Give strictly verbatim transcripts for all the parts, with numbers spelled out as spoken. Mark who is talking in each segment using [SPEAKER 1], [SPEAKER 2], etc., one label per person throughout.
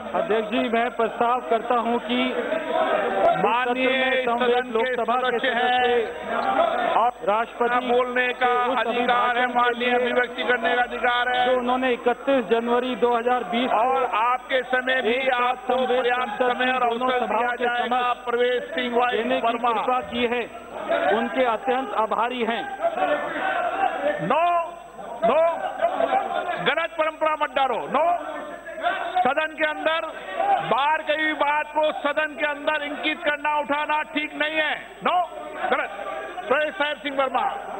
[SPEAKER 1] अध्यक्ष जी, मैं प्रस्ताव करता हूं कि
[SPEAKER 2] माननीय सदन के सदस्य हैं और
[SPEAKER 1] राष्ट्रपति
[SPEAKER 2] बोलने का अधिकार है, माननीय अभिव्यक्ति करने का अधिकार है
[SPEAKER 1] जो उन्होंने इकतीस जनवरी दो हज़ार बीस
[SPEAKER 2] और आपके समय भी आपको पर्याप्त समय और अवसर दिया जाएगा। प्रवेश सिंह
[SPEAKER 1] देने की
[SPEAKER 2] वर्मा
[SPEAKER 1] कृपा की है, उनके अत्यंत आभारी हैं।
[SPEAKER 2] नो नो गलत परंपरा मत डालो। नो, सदन के अंदर बाहर गई हुई बात को सदन के अंदर इंगित करना उठाना ठीक नहीं है। नो, गलत। प्रवेश साहेब सिंह वर्मा,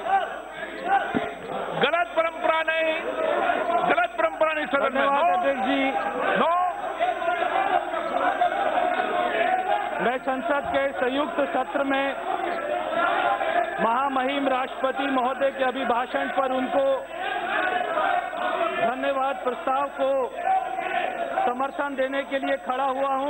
[SPEAKER 2] गलत परंपरा नहीं, गलत परंपरा नहीं सदन में।
[SPEAKER 1] अध्यक्ष जी,
[SPEAKER 2] नो,
[SPEAKER 1] मैं संसद के संयुक्त सत्र में महामहिम राष्ट्रपति महोदय के अभिभाषण पर उनको धन्यवाद प्रस्ताव को समर्थन देने के लिए खड़ा हुआ हूं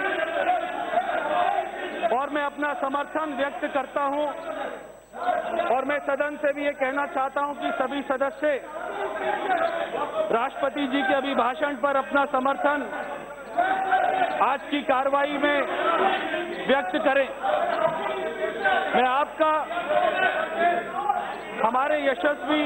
[SPEAKER 1] और मैं अपना समर्थन व्यक्त करता हूं और मैं सदन से भी ये कहना चाहता हूं कि सभी सदस्य राष्ट्रपति जी के अभिभाषण पर अपना समर्थन आज की कार्रवाई में व्यक्त करें। मैं आपका, हमारे यशस्वी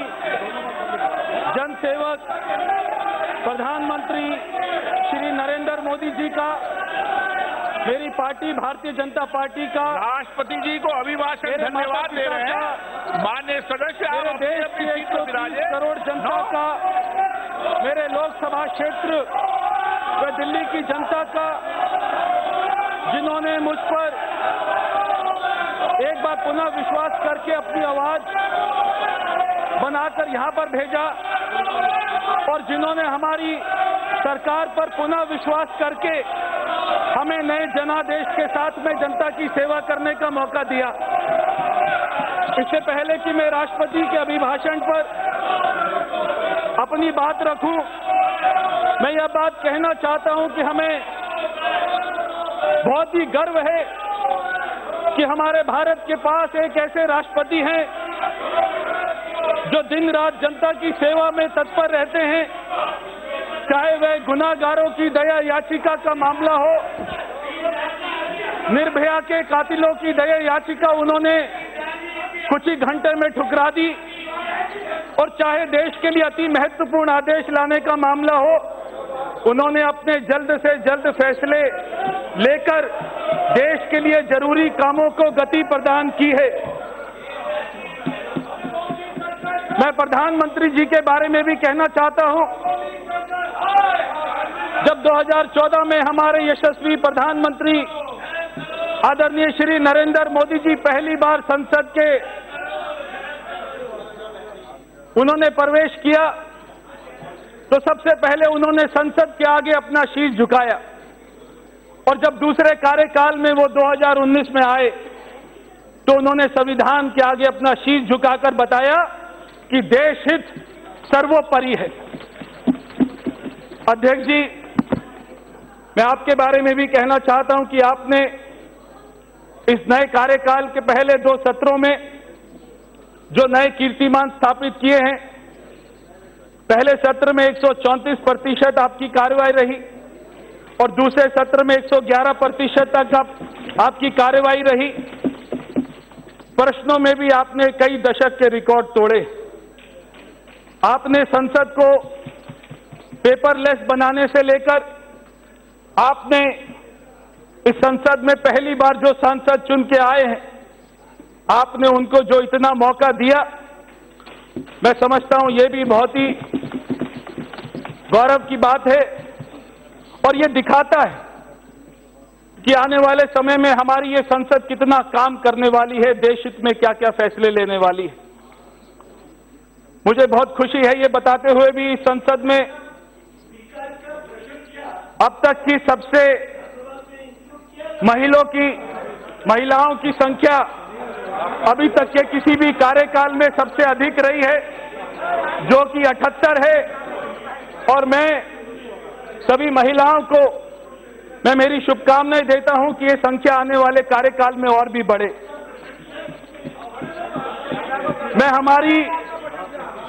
[SPEAKER 1] जनसेवक प्रधानमंत्री श्री नरेंद्र मोदी जी का, मेरी पार्टी भारतीय जनता पार्टी का,
[SPEAKER 2] राष्ट्रपति जी को अभिभाषण धन्यवाद दे रहे हैं। माननीय सदस्य,
[SPEAKER 1] मेरे देश की एक सौ तीस करोड़ जनता का, मेरे लोकसभा क्षेत्र व दिल्ली की जनता का, जिन्होंने मुझ पर एक बार पुनः विश्वास करके अपनी आवाज बनाकर यहां पर भेजा और जिन्होंने हमारी सरकार पर पुनः विश्वास करके हमें नए जनादेश के साथ में जनता की सेवा करने का मौका दिया। इससे पहले कि मैं राष्ट्रपति के अभिभाषण पर अपनी बात रखूं, मैं यह बात कहना चाहता हूं कि हमें बहुत ही गर्व है कि हमारे भारत के पास एक ऐसे राष्ट्रपति हैं जो दिन रात जनता की सेवा में तत्पर रहते हैं, चाहे वह गुनाहगारों की दया याचिका का मामला हो, निर्भया के कातिलों की दया याचिका उन्होंने कुछ ही घंटे में ठुकरा दी, और चाहे देश के लिए अति महत्वपूर्ण आदेश लाने का मामला हो, उन्होंने अपने जल्द से जल्द फैसले लेकर देश के लिए जरूरी कामों को गति प्रदान की है। मैं प्रधानमंत्री जी के बारे में भी कहना चाहता हूं, जब दो हज़ार चौदह में हमारे यशस्वी प्रधानमंत्री आदरणीय श्री नरेंद्र मोदी जी पहली बार संसद के उन्होंने प्रवेश किया, तो सबसे पहले उन्होंने संसद के आगे अपना शीश झुकाया, और जब दूसरे कार्यकाल में वो दो हज़ार उन्नीस में आए तो उन्होंने संविधान के आगे अपना शीश झुकाकर बताया कि देश हित सर्वोपरि है। अध्यक्ष जी, मैं आपके बारे में भी कहना चाहता हूं कि आपने इस नए कार्यकाल के पहले दो सत्रों में जो नए कीर्तिमान स्थापित किए हैं, पहले सत्र में एक सौ चौंतीस प्रतिशत आपकी कार्रवाई रही और दूसरे सत्र में एक सौ ग्यारह प्रतिशत तक आप, आपकी कार्रवाई रही। प्रश्नों में भी आपने कई दशक के रिकॉर्ड तोड़े। आपने संसद को पेपरलेस बनाने से लेकर आपने इस संसद में पहली बार जो सांसद चुन के आए हैं, आपने उनको जो इतना मौका दिया, मैं समझता हूं ये भी बहुत ही गौरव की बात है, और ये दिखाता है कि आने वाले समय में हमारी ये संसद कितना काम करने वाली है, देश हित में क्या क्या फैसले लेने वाली है। मुझे बहुत खुशी है ये बताते हुए भी, इस संसद में अब तक की सबसे महिलाओं की महिलाओं की संख्या अभी तक के किसी भी कार्यकाल में सबसे अधिक रही है, जो कि अठहत्तर है, और मैं सभी महिलाओं को मैं मेरी शुभकामनाएं देता हूं कि ये संख्या आने वाले कार्यकाल में और भी बढ़े। मैं हमारी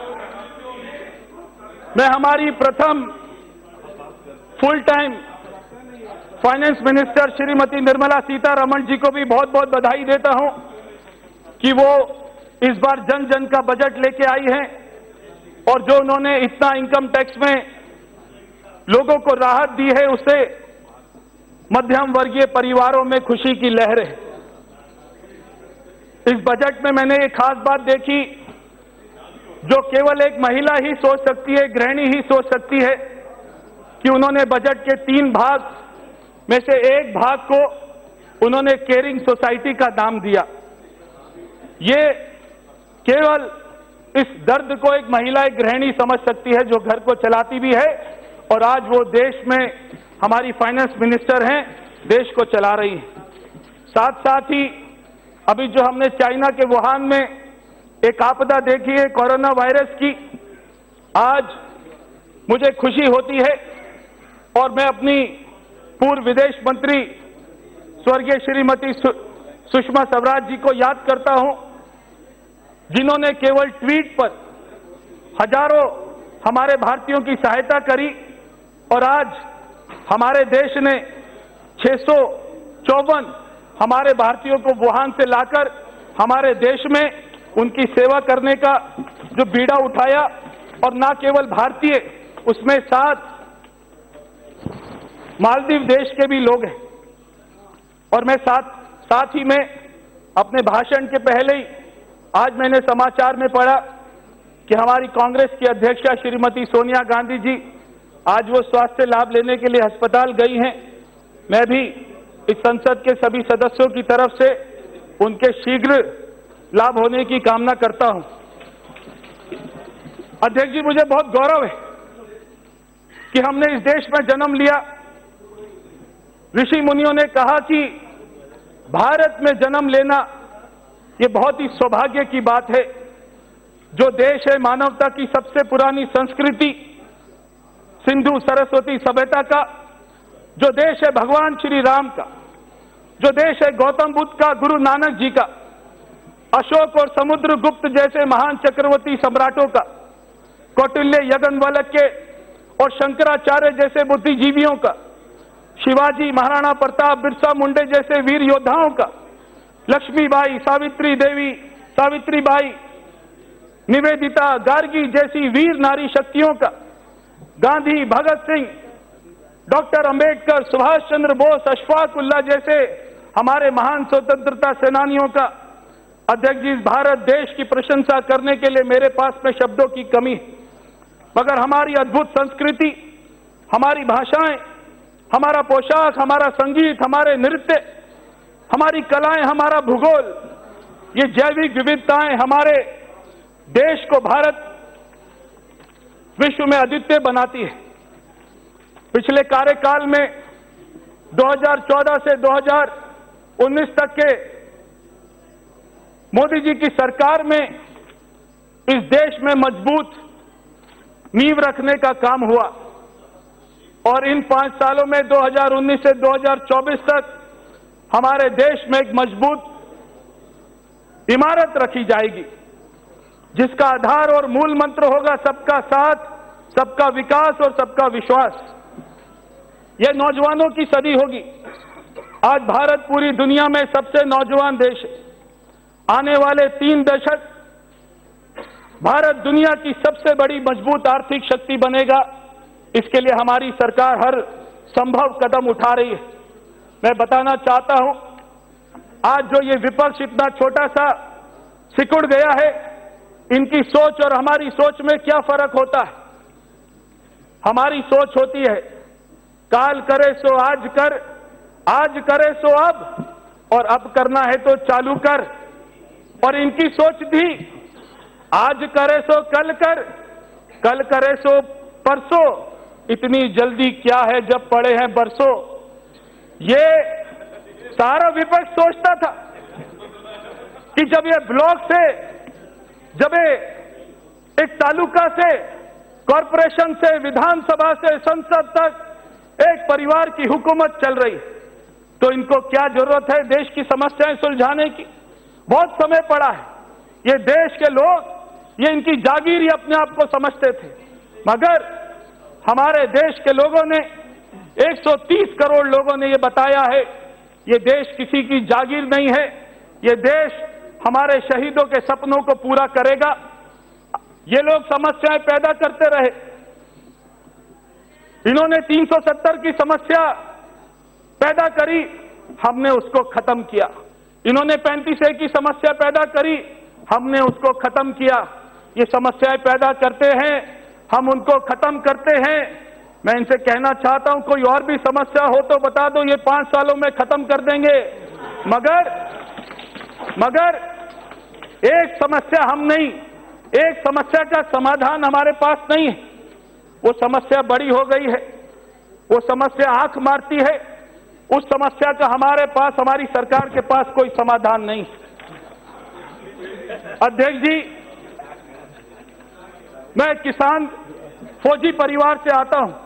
[SPEAKER 1] मैं हमारी प्रथम full time finance minister Shrimati Nirmala Sitharaman ji को भी बहुत बहुत बधाई देता हूं कि वो इस बार जन जन का बजट लेके आई हैं और जो उन्होंने इतना इनकम टैक्स में लोगों को राहत दी है, उससे मध्यम वर्गीय परिवारों में खुशी की लहर है। इस बजट में मैंने एक खास बात देखी जो केवल एक महिला ही सोच सकती है, गृहिणी ही सोच सकती है, कि उन्होंने बजट के तीन भाग में से एक भाग को उन्होंने केयरिंग सोसाइटी का नाम दिया। ये केवल इस दर्द को एक महिला, एक गृहिणी समझ सकती है जो घर को चलाती भी है और आज वो देश में हमारी फाइनेंस मिनिस्टर हैं, देश को चला रही है। साथ साथ ही अभी जो हमने चाइना के वुहान में एक आपदा देखी है कोरोना वायरस की, आज मुझे खुशी होती है और मैं अपनी पूर्व विदेश मंत्री स्वर्गीय श्रीमती सुषमा स्वराज जी को याद करता हूं, जिन्होंने केवल ट्वीट पर हजारों हमारे भारतीयों की सहायता करी और आज हमारे देश ने छह सौ चौवन हमारे भारतीयों को वुहान से लाकर हमारे देश में उनकी सेवा करने का जो बीड़ा उठाया, और न केवल भारतीय, उसमें साथ मालदीव देश के भी लोग हैं। और मैं साथ साथ ही में अपने भाषण के पहले ही आज मैंने समाचार में पढ़ा कि हमारी कांग्रेस की अध्यक्षा श्रीमती सोनिया गांधी जी आज वो स्वास्थ्य लाभ लेने के लिए अस्पताल गई हैं। मैं भी इस संसद के सभी सदस्यों की तरफ से उनके शीघ्र लाभ होने की कामना करता हूं। अध्यक्ष जी, मुझे बहुत गौरव है कि हमने इस देश में जन्म लिया। ऋषि मुनियों ने कहा कि भारत में जन्म लेना ये बहुत ही सौभाग्य की बात है। जो देश है मानवता की सबसे पुरानी संस्कृति सिंधु सरस्वती सभ्यता का, जो देश है भगवान श्री राम का, जो देश है गौतम बुद्ध का, गुरु नानक जी का, अशोक और समुद्रगुप्त जैसे महान चक्रवर्ती सम्राटों का, कौटिल्य, यज्ञवल्क्य और शंकराचार्य जैसे बुद्धिजीवियों का, शिवाजी, महाराणा प्रताप, बिरसा मुंडे जैसे वीर योद्धाओं का, लक्ष्मीबाई, सावित्री देवी, सावित्रीबाई, निवेदिता, गार्गी जैसी वीर नारी शक्तियों का, गांधी, भगत सिंह, डॉक्टर अंबेडकर, सुभाष चंद्र बोस, अशफाक उल्लाह जैसे हमारे महान स्वतंत्रता सेनानियों का। अध्यक्ष जी, भारत देश की प्रशंसा करने के लिए मेरे पास में शब्दों की कमी है, मगर हमारी अद्भुत संस्कृति, हमारी भाषाएं, हमारा पोशाक, हमारा संगीत, हमारे नृत्य, हमारी कलाएं, हमारा भूगोल, ये जैविक विविधताएं हमारे देश को भारत विश्व में अद्वितीय बनाती है। पिछले कार्यकाल में दो हज़ार चौदह से दो हज़ार उन्नीस तक के मोदी जी की सरकार में इस देश में मजबूत नींव रखने का काम हुआ और इन पांच सालों में दो हज़ार उन्नीस से दो हज़ार चौबीस तक हमारे देश में एक मजबूत इमारत रखी जाएगी, जिसका आधार और मूल मंत्र होगा सबका साथ, सबका विकास और सबका विश्वास। यह नौजवानों की सदी होगी। आज भारत पूरी दुनिया में सबसे नौजवान देश है। आने वाले तीन दशक भारत दुनिया की सबसे बड़ी मजबूत आर्थिक शक्ति बनेगा। इसके लिए हमारी सरकार हर संभव कदम उठा रही है। मैं बताना चाहता हूं, आज जो ये विपक्ष इतना छोटा सा सिकुड़ गया है, इनकी सोच और हमारी सोच में क्या फर्क होता है। हमारी सोच होती है काल करे सो आज कर, आज करे सो अब, और अब करना है तो चालू कर। और इनकी सोच थी आज करे सो कल कर, कल करे सो परसों, इतनी जल्दी क्या है जब पड़े हैं बरसों। ये सारा विपक्ष सोचता था कि जब ये ब्लॉक से, जब ये एक तालुका से, कॉरपोरेशन से, विधानसभा से, संसद तक एक परिवार की हुकूमत चल रही, तो इनको क्या जरूरत है देश की समस्याएं सुलझाने की। बहुत समय पड़ा है। ये देश के लोग, ये इनकी जागीर ही अपने आप को समझते थे, मगर हमारे देश के लोगों ने एक सौ तीस करोड़ लोगों ने ये बताया है, ये देश किसी की जागीर नहीं है, ये देश हमारे शहीदों के सपनों को पूरा करेगा। ये लोग समस्याएं पैदा करते रहे। इन्होंने तीन सौ सत्तर की समस्या पैदा करी, हमने उसको खत्म किया। इन्होंने पैंतीस ए की समस्या पैदा करी, हमने उसको खत्म किया। ये समस्याएं पैदा करते हैं, हम उनको खत्म करते हैं। मैं इनसे कहना चाहता हूं, कोई और भी समस्या हो तो बता दो, ये पांच सालों में खत्म कर देंगे। मगर मगर एक समस्या हम नहीं, एक समस्या का समाधान हमारे पास नहीं है। वो समस्या बड़ी हो गई है, वो समस्या आंख मारती है। उस समस्या का हमारे पास, हमारी सरकार के पास कोई समाधान नहीं। अध्यक्ष जी, मैं किसान फौजी परिवार से आता हूं।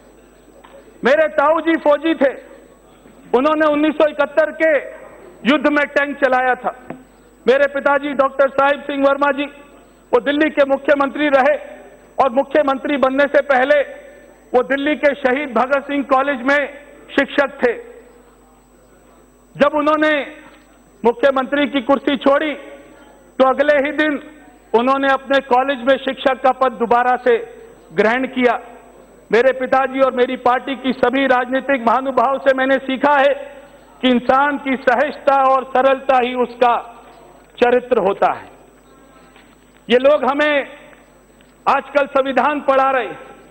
[SPEAKER 1] मेरे ताऊ जी फौजी थे। उन्होंने उन्नीस सौ इकहत्तर के युद्ध में टैंक चलाया था। मेरे पिताजी डॉक्टर साहिब सिंह वर्मा जी, वो दिल्ली के मुख्यमंत्री रहे और मुख्यमंत्री बनने से पहले वो दिल्ली के शहीद भगत सिंह कॉलेज में शिक्षक थे। जब उन्होंने मुख्यमंत्री की कुर्सी छोड़ी तो अगले ही दिन उन्होंने अपने कॉलेज में शिक्षक का पद दोबारा से ग्रहण किया। मेरे पिताजी और मेरी पार्टी की सभी राजनीतिक महानुभाव से मैंने सीखा है कि इंसान की सहजता और सरलता ही उसका चरित्र होता है। ये लोग हमें आजकल संविधान पढ़ा रहे,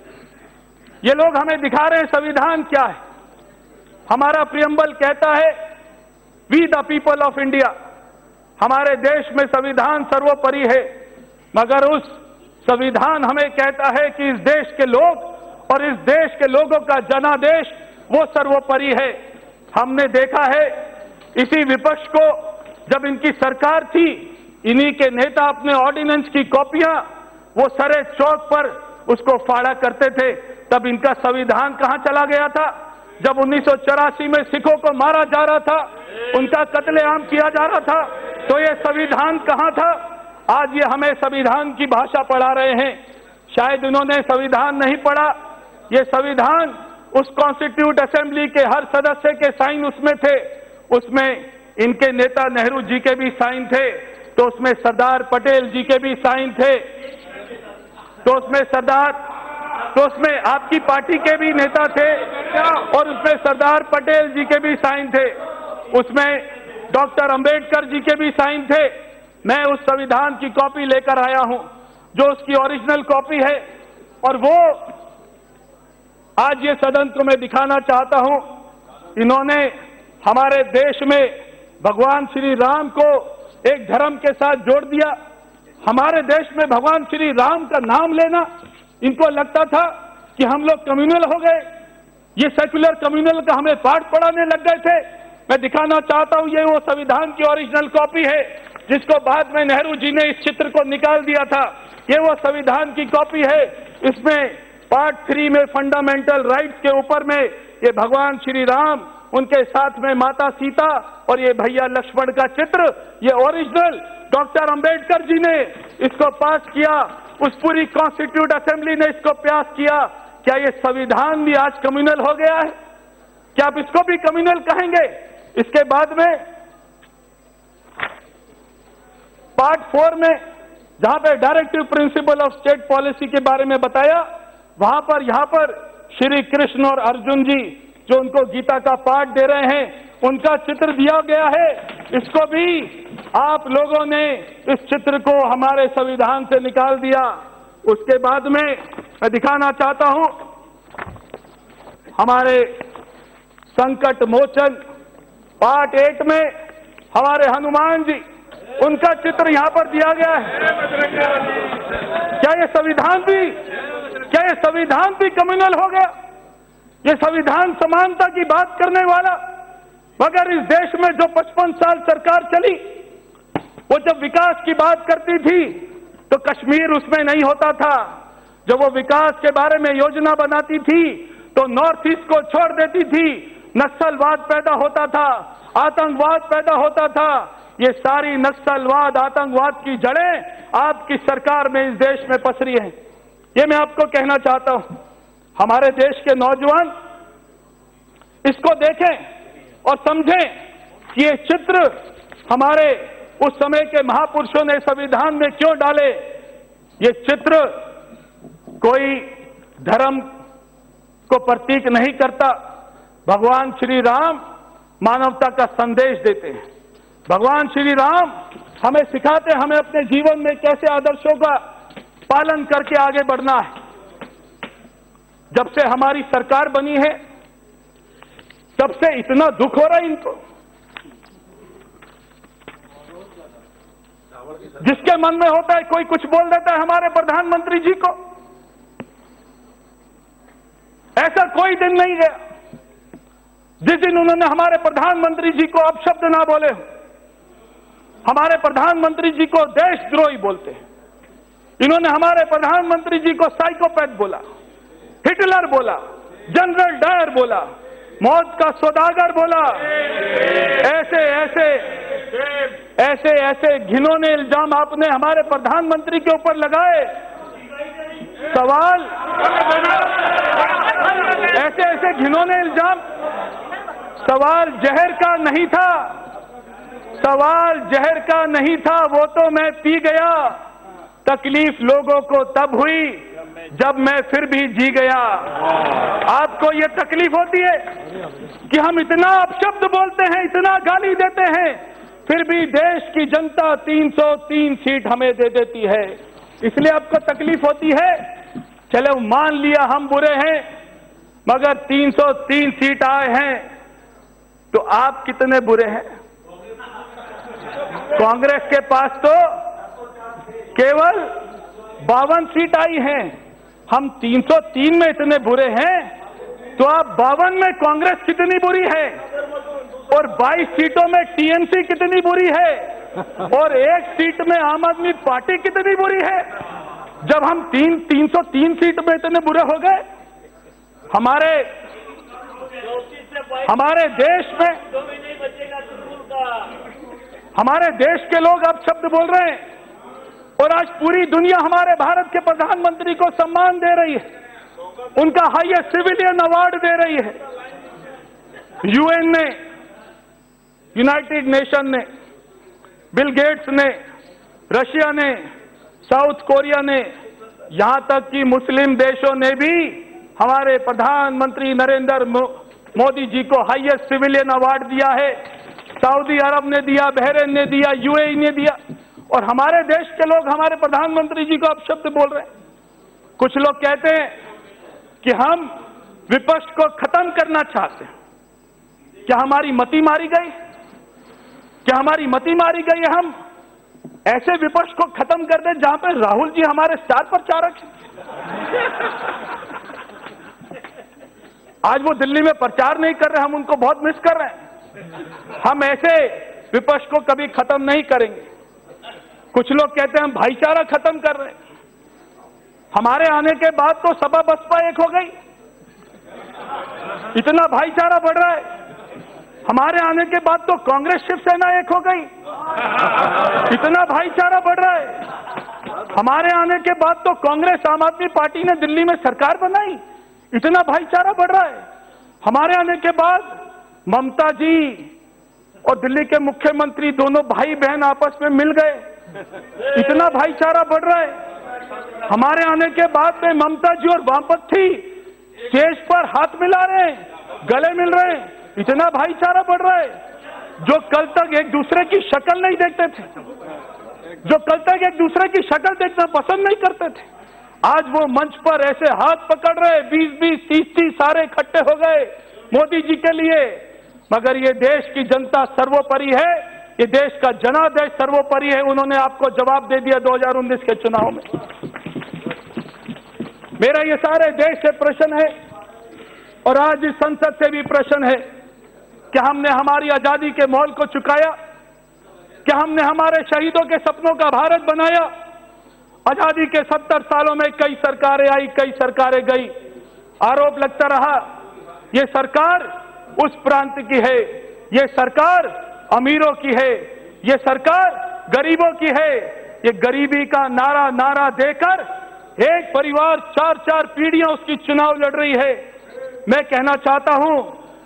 [SPEAKER 1] ये लोग हमें दिखा रहे हैं संविधान क्या है। हमारा प्रियम्बल कहता है, we the people of India. हमारे देश में संविधान सर्वोपरि है, मगर उस संविधान हमें कहता है कि इस देश के लोग और इस देश के लोगों का जनादेश वो सर्वोपरि है। हमने देखा है इसी विपक्ष को, जब इनकी सरकार थी, इन्हीं के नेता अपने ऑर्डिनेंस की कॉपियां वो सरे चौक पर उसको फाड़ा करते थे। तब इनका संविधान कहां चला गया था? जब उन्नीस सौ चौरासी में सिखों को मारा जा रहा था, उनका कत्लेआम किया जा रहा था, तो ये संविधान कहां था? आज ये हमें संविधान की भाषा पढ़ा रहे हैं। शायद इन्होंने संविधान नहीं पढ़ा। ये संविधान उस कॉन्स्टिट्यूट असेंबली के हर सदस्य के साइन उसमें थे। उसमें इनके नेता नेहरू जी के भी साइन थे, तो उसमें सरदार पटेल जी के भी साइन थे, तो उसमें सरदार तो उसमें आपकी पार्टी के भी नेता थे और उसमें सरदार पटेल जी के भी साइन थे, उसमें डॉक्टर अंबेडकर जी के भी साइन थे। मैं उस संविधान की कॉपी लेकर आया हूं, जो उसकी ओरिजिनल कॉपी है, और वो आज ये सदन को मैं दिखाना चाहता हूं। इन्होंने हमारे देश में भगवान श्री राम को एक धर्म के साथ जोड़ दिया। हमारे देश में भगवान श्री राम का नाम लेना, इनको लगता था कि हम लोग कम्युनल हो गए। ये सेक्युलर कम्युनल का हमें पाठ पढ़ाने लग गए थे। मैं दिखाना चाहता हूं, ये वो संविधान की ओरिजिनल कॉपी है, जिसको बाद में नेहरू जी ने इस चित्र को निकाल दिया था। ये वो संविधान की कॉपी है। इसमें पार्ट थ्री में फंडामेंटल राइट्स के ऊपर में ये भगवान श्री राम, उनके साथ में माता सीता और ये भैया लक्ष्मण का चित्र, ये ओरिजिनल डॉक्टर अंबेडकर जी ने इसको पास किया। उस पूरी कॉन्स्टिट्यूट असेंबली ने इसको पास किया। क्या ये संविधान भी आज कम्युनल हो गया है? क्या आप इसको भी कम्युनल कहेंगे? इसके बाद में पार्ट फोर में जहां पे directive principle of state policy के बारे में बताया, वहां पर यहां पर श्री कृष्ण और अर्जुन जी जो उनको गीता का पाठ दे रहे हैं, उनका चित्र दिया गया है। इसको भी आप लोगों ने इस चित्र को हमारे संविधान से निकाल दिया। उसके बाद में मैं दिखाना चाहता हूं, हमारे संकट मोचन पार्ट एट में हमारे हनुमान जी, उनका चित्र यहां पर दिया गया है। क्या ये संविधान भी क्या ये संविधान भी कम्युनल हो गया? ये संविधान समानता की बात करने वाला, मगर इस देश में जो पचपन साल सरकार चली, वो जब विकास की बात करती थी तो कश्मीर उसमें नहीं होता था। जब वो विकास के बारे में योजना बनाती थी तो नॉर्थ ईस्ट को छोड़ देती थी। नक्सलवाद पैदा होता था, आतंकवाद पैदा होता था। ये सारी नक्सलवाद, आतंकवाद की जड़ें आपकी सरकार में इस देश में पसरी हैं। ये मैं आपको कहना चाहता हूं। हमारे देश के नौजवान इसको देखें और समझें कि ये चित्र हमारे उस समय के महापुरुषों ने संविधान में क्यों डाले। ये चित्र कोई धर्म को प्रतीक नहीं करता। भगवान श्री राम मानवता का संदेश देते हैं। भगवान श्री राम हमें सिखाते हैं हमें अपने जीवन में कैसे आदर्शों का पालन करके आगे बढ़ना है। जब से हमारी सरकार बनी है तब से इतना दुख हो रहा है इनको। जिसके मन में होता है कोई कुछ बोल देता है हमारे प्रधानमंत्री जी को। ऐसा कोई दिन नहीं गया जिस दिन उन्होंने हमारे प्रधानमंत्री जी को अपशब्द ना बोले हो। हमारे प्रधानमंत्री जी को देशद्रोही बोलते हैं। इन्होंने हमारे प्रधानमंत्री जी को साइकोपैथ बोला, हिटलर बोला, जनरल डायर बोला, मौत का सौदागर बोला। ऐसे ऐसे ऐसे ऐसे घिनौने इल्जाम आपने हमारे प्रधानमंत्री के ऊपर लगाए। सवाल ऐसे ऐसे घिनौने इल्जाम, सवाल जहर का नहीं था, सवाल जहर का नहीं था, वो तो मैं पी गया। तकलीफ लोगों को तब हुई जब मैं फिर भी जी गया। आपको ये तकलीफ होती है कि हम इतना अपशब्द बोलते हैं, इतना गाली देते हैं, फिर भी देश की जनता तीन सौ तीन सीट हमें दे देती है, इसलिए आपको तकलीफ होती है। चलो मान लिया हम बुरे हैं, मगर तीन सौ तीन सीट आए हैं तो आप कितने बुरे हैं? कांग्रेस के पास तो केवल बावन सीट आई हैं। हम तीन सौ तीन में इतने बुरे हैं तो आप बावन में कांग्रेस कितनी बुरी है, और बाईस सीटों में टीएमसी कितनी बुरी है, और एक सीट में आम आदमी पार्टी कितनी बुरी है। जब हम तीन तीन सौ तीन सीट में इतने बुरे हो गए, हमारे हमारे देश में हमारे देश के लोग अब शब्द बोल रहे हैं, और आज पूरी दुनिया हमारे भारत के प्रधानमंत्री को सम्मान दे रही है, उनका हाईएस्ट सिविलियन अवार्ड दे रही है। यूएन ने, यूनाइटेड नेशन ने, बिल गेट्स ने, रशिया ने, साउथ कोरिया ने, यहां तक कि मुस्लिम देशों ने भी हमारे प्रधानमंत्री नरेंद्र मोदी जी को हाईएस्ट सिविलियन अवार्ड दिया है। सऊदी अरब ने दिया, बहरीन ने दिया, यूएई ने दिया, और हमारे देश के लोग हमारे प्रधानमंत्री जी को अपशब्द बोल रहे हैं। कुछ लोग कहते हैं कि हम विपक्ष को खत्म करना चाहते हैं। क्या हमारी मति मारी गई? क्या हमारी मति मारी गई है? हम ऐसे विपक्ष को खत्म कर दें जहां पे राहुल जी हमारे स्टार प्रचारक हैं। आज वो दिल्ली में प्रचार नहीं कर रहे, हम उनको बहुत मिस कर रहे हैं। हम ऐसे विपक्ष को कभी खत्म नहीं करेंगे। कुछ लोग कहते हैं हम भाईचारा खत्म कर रहे हैं। हमारे आने के बाद तो सपा बसपा एक हो गई, इतना भाईचारा बढ़ रहा है। हमारे आने के बाद तो कांग्रेस शिवसेना एक हो गई, इतना भाईचारा बढ़ रहा है। हमारे आने के बाद तो कांग्रेस आम आदमी पार्टी ने दिल्ली में सरकार बनाई, इतना भाईचारा बढ़ रहा है। हमारे आने के बाद ममता जी और दिल्ली के मुख्यमंत्री दोनों भाई बहन आपस में मिल गए, इतना भाईचारा बढ़ रहा है। हमारे आने के बाद में ममता जी और वामपंथी स्टेज पर हाथ मिला रहे हैं, गले मिल रहे हैं, इतना भाईचारा बढ़ रहा है। जो कल तक एक दूसरे की शक्ल नहीं देखते थे, जो कल तक एक दूसरे की शक्ल देखना पसंद नहीं करते थे, आज वो मंच पर ऐसे हाथ पकड़ रहे, बीस बीस तीस तीस सारे इकट्ठे हो गए मोदी जी के लिए। मगर ये देश की जनता सर्वोपरि है, ये देश का जनादेश सर्वोपरि है। उन्होंने आपको जवाब दे दिया दो हज़ार उन्नीस के चुनाव में। मेरा ये सारे देश से प्रश्न है और आज इस संसद से भी प्रश्न है कि हमने हमारी आजादी के मोल को चुकाया? क्या हमने हमारे शहीदों के सपनों का भारत बनाया? आजादी के सत्तर सालों में कई सरकारें आई, कई सरकारें गई। आरोप लगता रहा ये सरकार उस प्रांत की है, ये सरकार अमीरों की है, ये सरकार गरीबों की है। ये गरीबी का नारा नारा देकर एक परिवार चार चार पीढ़ियां उसकी चुनाव लड़ रही है। मैं कहना चाहता हूं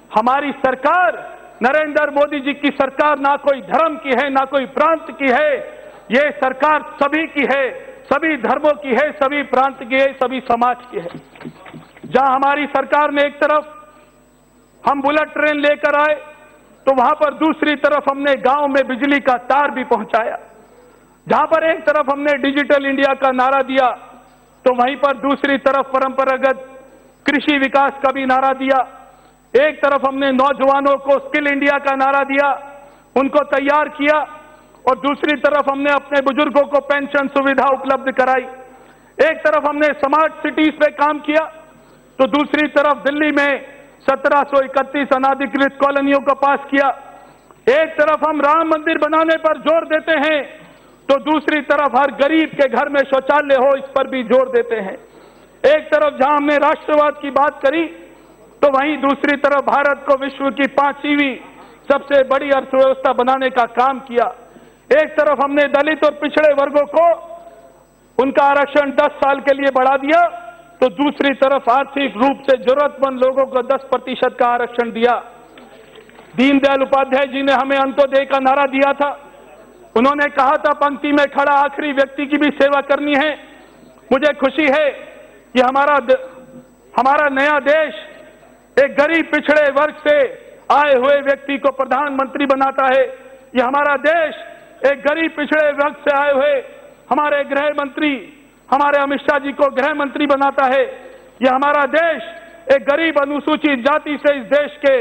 [SPEAKER 1] हमारी सरकार, नरेंद्र मोदी जी की सरकार ना कोई धर्म की है, ना कोई प्रांत की है, ये सरकार सभी की है, सभी धर्मों की है, सभी प्रांत की है, सभी समाज की है। जहां हमारी सरकार ने एक तरफ हम बुलेट ट्रेन लेकर आए तो वहां पर दूसरी तरफ हमने गांव में बिजली का तार भी पहुंचाया। जहां पर एक तरफ हमने डिजिटल इंडिया का नारा दिया तो वहीं पर दूसरी तरफ परंपरागत कृषि विकास का भी नारा दिया। एक तरफ हमने नौजवानों को स्किल इंडिया का नारा दिया, उनको तैयार किया, और दूसरी तरफ हमने अपने बुजुर्गों को पेंशन सुविधा उपलब्ध कराई। एक तरफ हमने स्मार्ट सिटीज पे काम किया तो दूसरी तरफ दिल्ली में सत्रह सौ इकतीस अनाधिकृत कॉलोनियों को पास किया। एक तरफ हम राम मंदिर बनाने पर जोर देते हैं तो दूसरी तरफ हर गरीब के घर में शौचालय हो, इस पर भी जोर देते हैं। एक तरफ जहां हमने राष्ट्रवाद की बात करी तो वहीं दूसरी तरफ भारत को विश्व की पांचवी सबसे बड़ी अर्थव्यवस्था बनाने का काम किया। एक तरफ हमने दलित और पिछड़े वर्गों को उनका आरक्षण दस साल के लिए बढ़ा दिया तो दूसरी तरफ आर्थिक रूप से जरूरतमंद लोगों को दस प्रतिशत का आरक्षण दिया। दीनदयाल उपाध्याय जी ने हमें अंत्योदय का नारा दिया था। उन्होंने कहा था पंक्ति में खड़ा आखिरी व्यक्ति की भी सेवा करनी है। मुझे खुशी है कि हमारा हमारा नया देश एक गरीब पिछड़े वर्ग से आए हुए व्यक्ति को प्रधानमंत्री बनाता है। यह हमारा देश एक गरीब पिछड़े वर्ग से आए हुए हमारे गृह मंत्री, हमारे अमित शाह जी को गृह मंत्री बनाता है। यह हमारा देश एक गरीब अनुसूचित जाति से इस देश के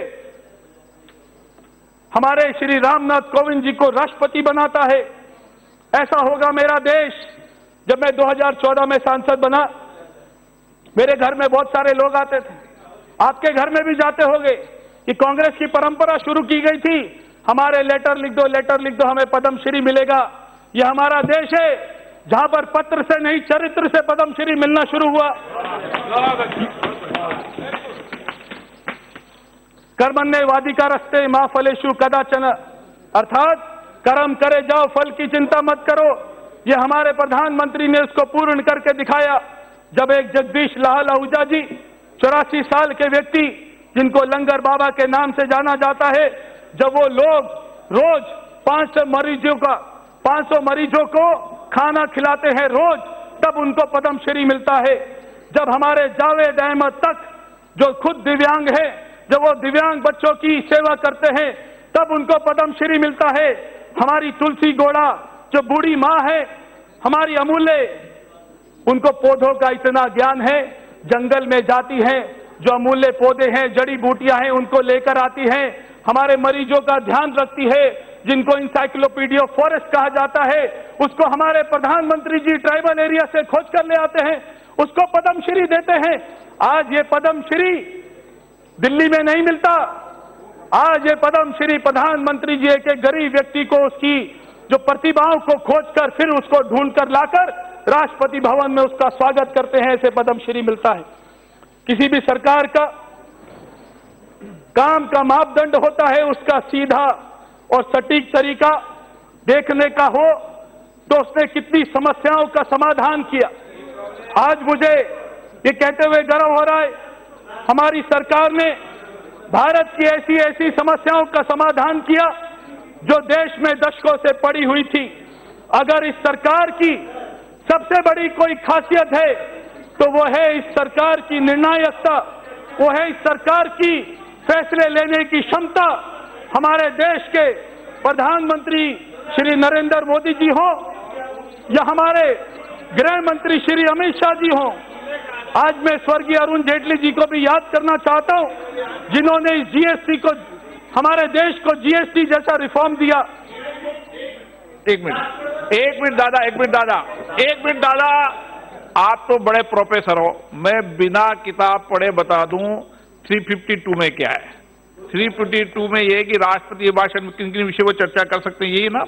[SPEAKER 1] हमारे श्री रामनाथ कोविंद जी को राष्ट्रपति बनाता है। ऐसा होगा मेरा देश। जब मैं दो हज़ार चौदह में सांसद बना, मेरे घर में बहुत सारे लोग आते थे, आपके घर में भी जाते होंगे, कि कांग्रेस की परंपरा शुरू की गई थी, हमारे लेटर लिख दो, लेटर लिख दो, हमें पद्मश्री मिलेगा। यह हमारा देश है जहां पर पत्र से नहीं चरित्र से पद्मश्री मिलना शुरू हुआ। कर्मण्ये वाधिकारस्ते मां फलेषु कदाचन, अर्थात कर्म करे जाओ, फल की चिंता मत करो। यह हमारे प्रधानमंत्री ने उसको पूर्ण करके दिखाया। जब एक जगदीश लाल आहूजा जी, चौरासी साल के व्यक्ति जिनको लंगर बाबा के नाम से जाना जाता है, जब वो लोग रोज पांच सौ मरीजों का पांच सौ मरीजों को खाना खिलाते हैं रोज, तब उनको पद्मश्री मिलता है। जब हमारे जावेद अहमद तक जो खुद दिव्यांग है, जब वो दिव्यांग बच्चों की सेवा करते हैं, तब उनको पद्मश्री मिलता है। हमारी तुलसी गोड़ा जो बूढ़ी माँ है, हमारी अमूल्य, उनको पौधों का इतना ज्ञान है, जंगल में जाती है, जो अमूल्य पौधे हैं, जड़ी बूटियां हैं, उनको लेकर आती हैं, हमारे मरीजों का ध्यान रखती है, जिनको इंसाइक्लोपीडिया फॉरेस्ट कहा जाता है, उसको हमारे प्रधानमंत्री जी ट्राइबल एरिया से खोज कर ले आते हैं, उसको पद्मश्री देते हैं। आज ये पद्मश्री दिल्ली में नहीं मिलता। आज ये पद्मश्री प्रधानमंत्री जी एक एक गरीब व्यक्ति को उसकी जो प्रतिभाओं को खोजकर फिर उसको ढूंढकर लाकर राष्ट्रपति भवन में उसका स्वागत करते हैं, ऐसे पद्मश्री मिलता है। किसी भी सरकार का काम का मापदंड होता है उसका सीधा और सटीक तरीका देखने का हो तो उसने कितनी समस्याओं का समाधान किया। आज मुझे ये कहते हुए गर्व हो रहा है, हमारी सरकार ने भारत की ऐसी ऐसी समस्याओं का समाधान किया जो देश में दशकों से पड़ी हुई थी। अगर इस सरकार की सबसे बड़ी कोई खासियत है तो वो है इस सरकार की निर्णायकता, वो है इस सरकार की फैसले लेने की क्षमता। हमारे देश के प्रधानमंत्री श्री नरेंद्र मोदी जी हों या हमारे गृह मंत्री श्री अमित शाह जी हों, आज मैं स्वर्गीय अरुण जेटली जी को भी याद करना चाहता हूं, जिन्होंने इस जीएसटी को, हमारे देश को जीएसटी जैसा रिफॉर्म दिया।
[SPEAKER 2] एक मिनट एक मिनट दादा एक मिनट दादा एक मिनट दादा आप तो बड़े प्रोफेसर हो, मैं बिना किताब पढ़े बता दूं तीन सौ बावन में क्या है। तीन सौ बावन में यह है कि राष्ट्रपति भाषण में किन किन विषय पर चर्चा कर सकते हैं, यही ना?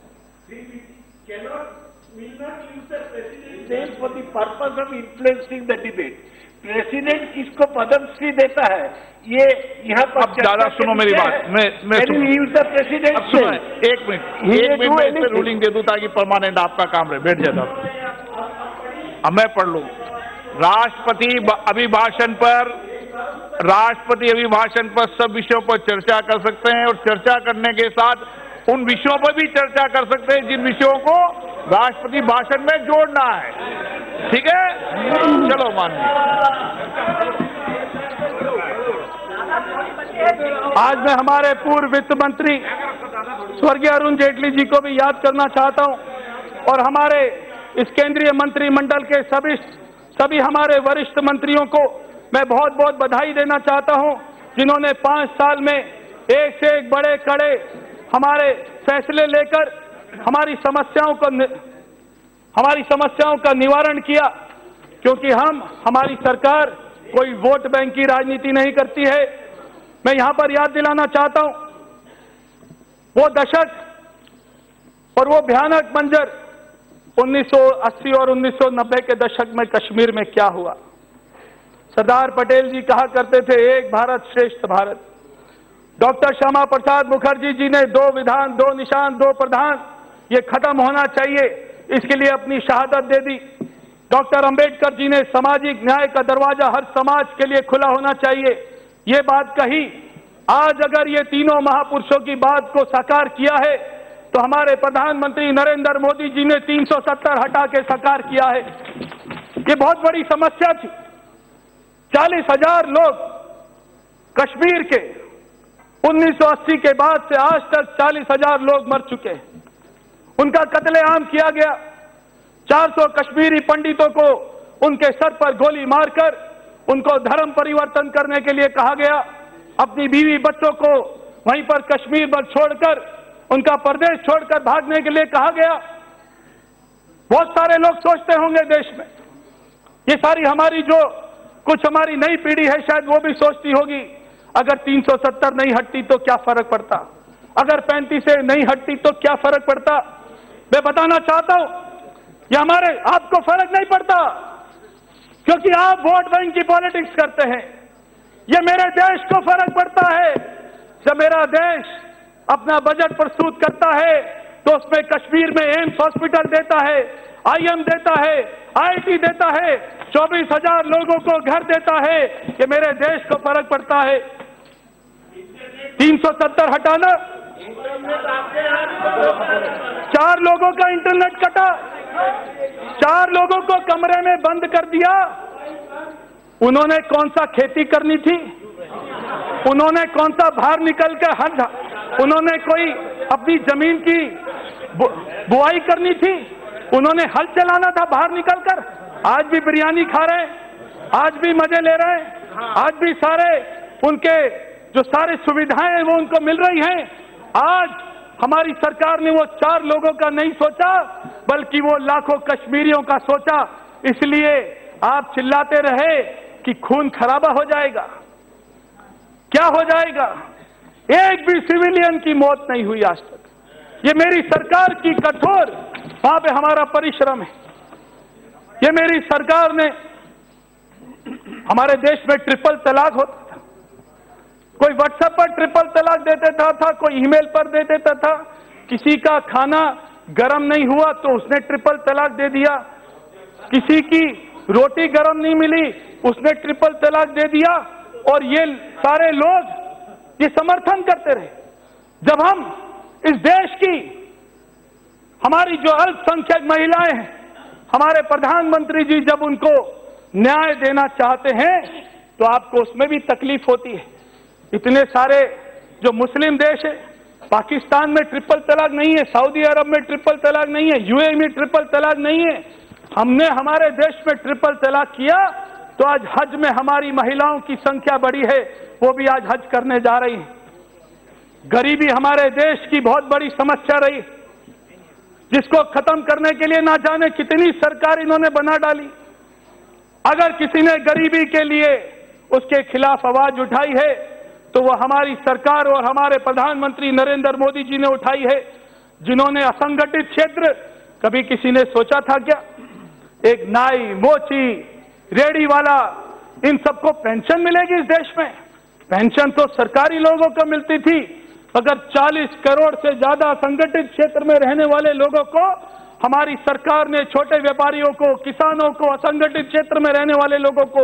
[SPEAKER 3] For the purpose of influencing the debate, president किसको पद्मश्री देता है ये यहाँ पर।
[SPEAKER 2] अब दादा सुनो मेरी बात, मैं मैं
[SPEAKER 3] प्रेसिडेंट
[SPEAKER 2] अब सुनो एक मिनट एक मिनट मैं इस पर रूलिंग दे दूं ताकि परमानेंट आपका काम रहे। बैठ जाता अब मैं पढ़ लूं। राष्ट्रपति अभिभाषण पर राष्ट्रपति अभिभाषण पर सब विषयों पर चर्चा कर सकते हैं और चर्चा करने के साथ उन विषयों पर भी चर्चा कर सकते हैं जिन विषयों को राष्ट्रपति भाषण में जोड़ना है। ठीक है, चलो माननीय।
[SPEAKER 1] आज मैं हमारे पूर्व वित्त मंत्री स्वर्गीय अरुण जेटली जी को भी याद करना चाहता हूं और हमारे इस केंद्रीय मंत्रिमंडल के सभी सभी हमारे वरिष्ठ मंत्रियों को मैं बहुत बहुत बधाई देना चाहता हूं, जिन्होंने पांच साल में एक से एक बड़े कड़े हमारे फैसले लेकर हमारी समस्याओं को हमारी समस्याओं का निवारण किया। क्योंकि हम हमारी सरकार कोई वोट बैंक की राजनीति नहीं करती है। मैं यहां पर याद दिलाना चाहता हूं वो दशक और वो भयानक मंजर उन्नीस सौ अस्सी और उन्नीस सौ नब्बे के दशक में कश्मीर में क्या हुआ। सरदार पटेल जी कहा करते थे एक भारत श्रेष्ठ भारत। डॉक्टर श्यामा प्रसाद मुखर्जी जी ने दो विधान दो निशान दो प्रधान ये खत्म होना चाहिए, इसके लिए अपनी शहादत दे दी। डॉक्टर अंबेडकर जी ने सामाजिक न्याय का दरवाजा हर समाज के लिए खुला होना चाहिए, ये बात कही। आज अगर ये तीनों महापुरुषों की बात को साकार किया है तो हमारे प्रधानमंत्री नरेंद्र मोदी जी ने तीन सौ सत्तर हटा के साकार किया है। ये बहुत बड़ी समस्या थी। चालीस हजार लोग कश्मीर के उन्नीस सौ अस्सी के बाद से आज तक चालीस हजार लोग मर चुके हैं, उनका कत्लेआम किया गया। चार सौ कश्मीरी पंडितों को उनके सर पर गोली मारकर उनको धर्म परिवर्तन करने के लिए कहा गया। अपनी बीवी बच्चों को वहीं पर कश्मीर पर छोड़कर उनका प्रदेश छोड़कर भागने के लिए कहा गया। बहुत सारे लोग सोचते होंगे देश में, ये सारी हमारी जो कुछ हमारी नई पीढ़ी है शायद वो भी सोचती होगी अगर तीन सौ सत्तर नहीं हटती तो क्या फर्क पड़ता, अगर पैंतीस से नहीं हटती तो क्या फर्क पड़ता। मैं बताना चाहता हूं ये हमारे आपको फर्क नहीं पड़ता क्योंकि आप वोट बैंक की पॉलिटिक्स करते हैं। ये मेरे देश को फर्क पड़ता है। जब मेरा देश अपना बजट प्रस्तुत करता है तो उसमें कश्मीर में एम्स हॉस्पिटल देता है, आईएम देता है, आईआईटी देता है, चौबीस हजार लोगों को घर देता है। ये मेरे देश को फर्क पड़ता है। तीन सौ सत्तर हटाना, चार लोगों का इंटरनेट कटा, चार लोगों को कमरे में बंद कर दिया। उन्होंने कौन सा खेती करनी थी, उन्होंने कौन सा बाहर निकल कर हज, उन्होंने कोई अपनी जमीन की बुआई करनी थी, उन्होंने हल चलाना था बाहर निकलकर। आज भी बिरयानी खा रहे हैं, आज भी मजे ले रहे हैं, आज भी सारे उनके जो सारे सुविधाएं हैं वो उनको मिल रही हैं। आज हमारी सरकार ने वो चार लोगों का नहीं सोचा बल्कि वो लाखों कश्मीरियों का सोचा। इसलिए आप चिल्लाते रहे कि खून खराबा हो जाएगा, क्या हो जाएगा। एक भी सिविलियन की मौत नहीं हुई आज तक। ये मेरी सरकार की कठोर, वहां पे हमारा परिश्रम है। ये मेरी सरकार ने, हमारे देश में ट्रिपल तलाक होता था, कोई व्हाट्सएप पर ट्रिपल तलाक दे देता था, कोई ईमेल पर दे देता था। किसी का खाना गर्म नहीं हुआ तो उसने ट्रिपल तलाक दे दिया, किसी की रोटी गर्म नहीं मिली उसने ट्रिपल तलाक दे दिया। और ये सारे लोग ये समर्थन करते रहे। जब हम इस देश की हमारी जो अल्पसंख्यक महिलाएं हैं, हमारे प्रधानमंत्री जी जब उनको न्याय देना चाहते हैं तो आपको उसमें भी तकलीफ होती है। इतने सारे जो मुस्लिम देश है, पाकिस्तान में ट्रिपल तलाक नहीं है, सऊदी अरब में ट्रिपल तलाक नहीं है, यूएई में ट्रिपल तलाक नहीं है। हमने हमारे देश में ट्रिपल तलाक किया तो आज हज में हमारी महिलाओं की संख्या बढ़ी है, वो भी आज हज करने जा रही हैं। गरीबी हमारे देश की बहुत बड़ी समस्या रही, जिसको खत्म करने के लिए ना जाने कितनी सरकार इन्होंने बना डाली। अगर किसी ने गरीबी के लिए उसके खिलाफ आवाज उठाई है तो वो हमारी सरकार और हमारे प्रधानमंत्री नरेंद्र मोदी जी ने उठाई है, जिन्होंने असंगठित क्षेत्र, कभी किसी ने सोचा था क्या एक नाई, मोची, रेडी वाला, इन सबको पेंशन मिलेगी इस देश में? पेंशन तो सरकारी लोगों को मिलती थी। अगर चालीस करोड़ से ज्यादा असंगठित क्षेत्र में रहने वाले लोगों को हमारी सरकार ने, छोटे व्यापारियों को, किसानों को, असंगठित क्षेत्र में रहने वाले लोगों को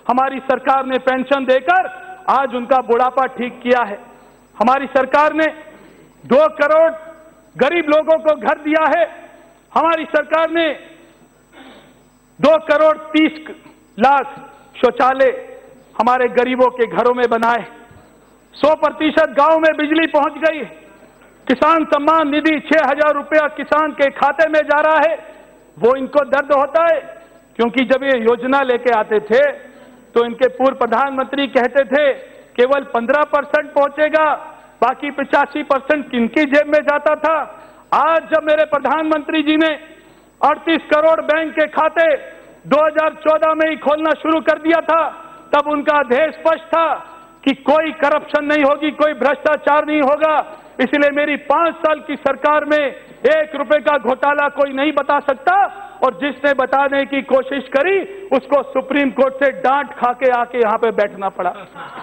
[SPEAKER 1] हमारी सरकार ने पेंशन देकर आज उनका बुढ़ापा ठीक किया है। हमारी सरकार ने दो करोड़ गरीब लोगों को घर दिया है। हमारी सरकार ने दो करोड़ तीस लाख शौचालय हमारे गरीबों के घरों में बनाए। सौ प्रतिशत गांव में बिजली पहुंच गई। किसान सम्मान निधि छह हजार रुपया किसान के खाते में जा रहा है। वो इनको दर्द होता है क्योंकि जब ये योजना लेके आते थे तो इनके पूर्व प्रधानमंत्री कहते थे केवल पंद्रह परसेंट पहुंचेगा, बाकी पचासी परसेंट किनकी जेब में जाता था। आज जब मेरे प्रधानमंत्री जी ने अड़तीस करोड़ बैंक के खाते दो हजार चौदह में ही खोलना शुरू कर दिया था, तब उनका ध्येय स्पष्ट था कि कोई करप्शन नहीं होगी, कोई भ्रष्टाचार नहीं होगा। इसलिए मेरी पांच साल की सरकार में एक रुपए का घोटाला कोई नहीं बता सकता, और जिसने बताने की कोशिश करी उसको सुप्रीम कोर्ट से डांट खा के आके यहां पे बैठना पड़ा।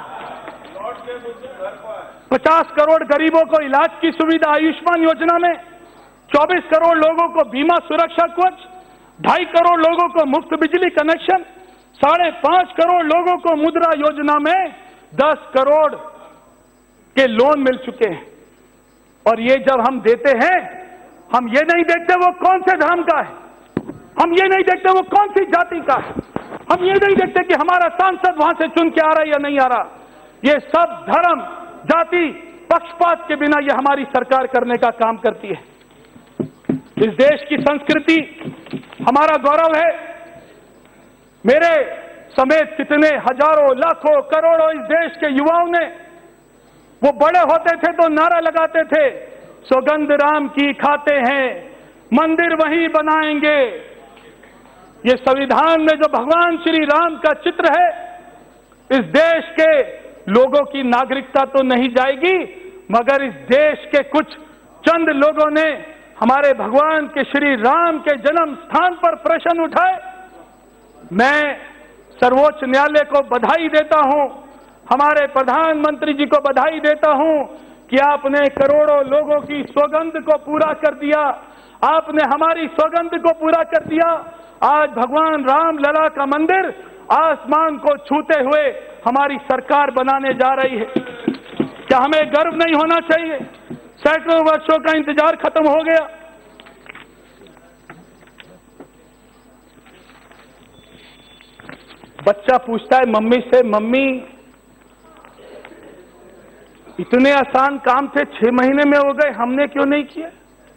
[SPEAKER 1] पचास करोड़ गरीबों को इलाज की सुविधा आयुष्मान योजना में, चौबीस करोड़ लोगों को बीमा सुरक्षा कवच, ढाई करोड़ लोगों को मुफ्त बिजली कनेक्शन, साढ़े पांच करोड़ लोगों को मुद्रा योजना में दस करोड़ के लोन मिल चुके हैं। और ये जब हम देते हैं, हम ये नहीं देखते वो कौन से धर्म का है, हम ये नहीं देखते वो कौन सी जाति का है, हम ये नहीं देखते कि हमारा सांसद वहां से चुन के आ रहा है या नहीं आ रहा। ये सब धर्म जाति पक्षपात के बिना ये हमारी सरकार करने का काम करती है। इस देश की संस्कृति हमारा गौरव है। मेरे समेत कितने हजारों लाखों करोड़ों इस देश के युवाओं ने, वो बड़े होते थे तो नारा लगाते थे, सौगंध राम की खाते हैं, मंदिर वहीं बनाएंगे। ये संविधान में जो भगवान श्री राम का चित्र है, इस देश के लोगों की नागरिकता तो नहीं जाएगी, मगर इस देश के कुछ चंद लोगों ने हमारे भगवान के श्री राम के जन्म स्थान पर प्रश्न उठाए। मैं सर्वोच्च न्यायालय को बधाई देता हूं, हमारे प्रधानमंत्री जी को बधाई देता हूं कि आपने करोड़ों लोगों की सौगंध को पूरा कर दिया, आपने हमारी सौगंध को पूरा कर दिया। आज भगवान राम लला का मंदिर आसमान को छूते हुए हमारी सरकार बनाने जा रही है। क्या हमें गर्व नहीं होना चाहिए? सैकड़ों वर्षों का इंतजार खत्म हो गया। बच्चा पूछता है मम्मी से, मम्मी इतने आसान काम थे, छह महीने में हो गए, हमने क्यों नहीं किया?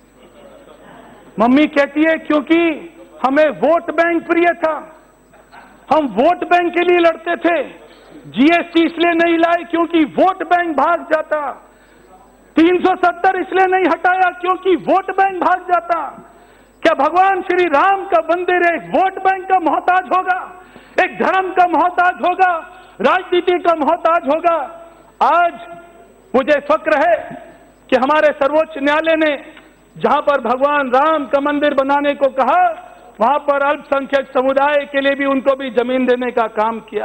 [SPEAKER 1] मम्मी कहती है क्योंकि हमें वोट बैंक प्रिय था, हम वोट बैंक के लिए लड़ते थे। जीएसटी इसलिए नहीं लाए क्योंकि वोट बैंक भाग जाता, तीन सौ सत्तर इसलिए नहीं हटाया क्योंकि वोट बैंक भाग जाता। क्या भगवान श्री राम का मंदिर एक वोट बैंक का मोहताज होगा, एक धर्म का मोहताज होगा, राजनीति का मोहताज होगा? आज मुझे फक्र है कि हमारे सर्वोच्च न्यायालय ने जहां पर भगवान राम का मंदिर बनाने को कहा, वहां पर अल्पसंख्यक समुदाय के लिए भी उनको भी जमीन देने का काम किया।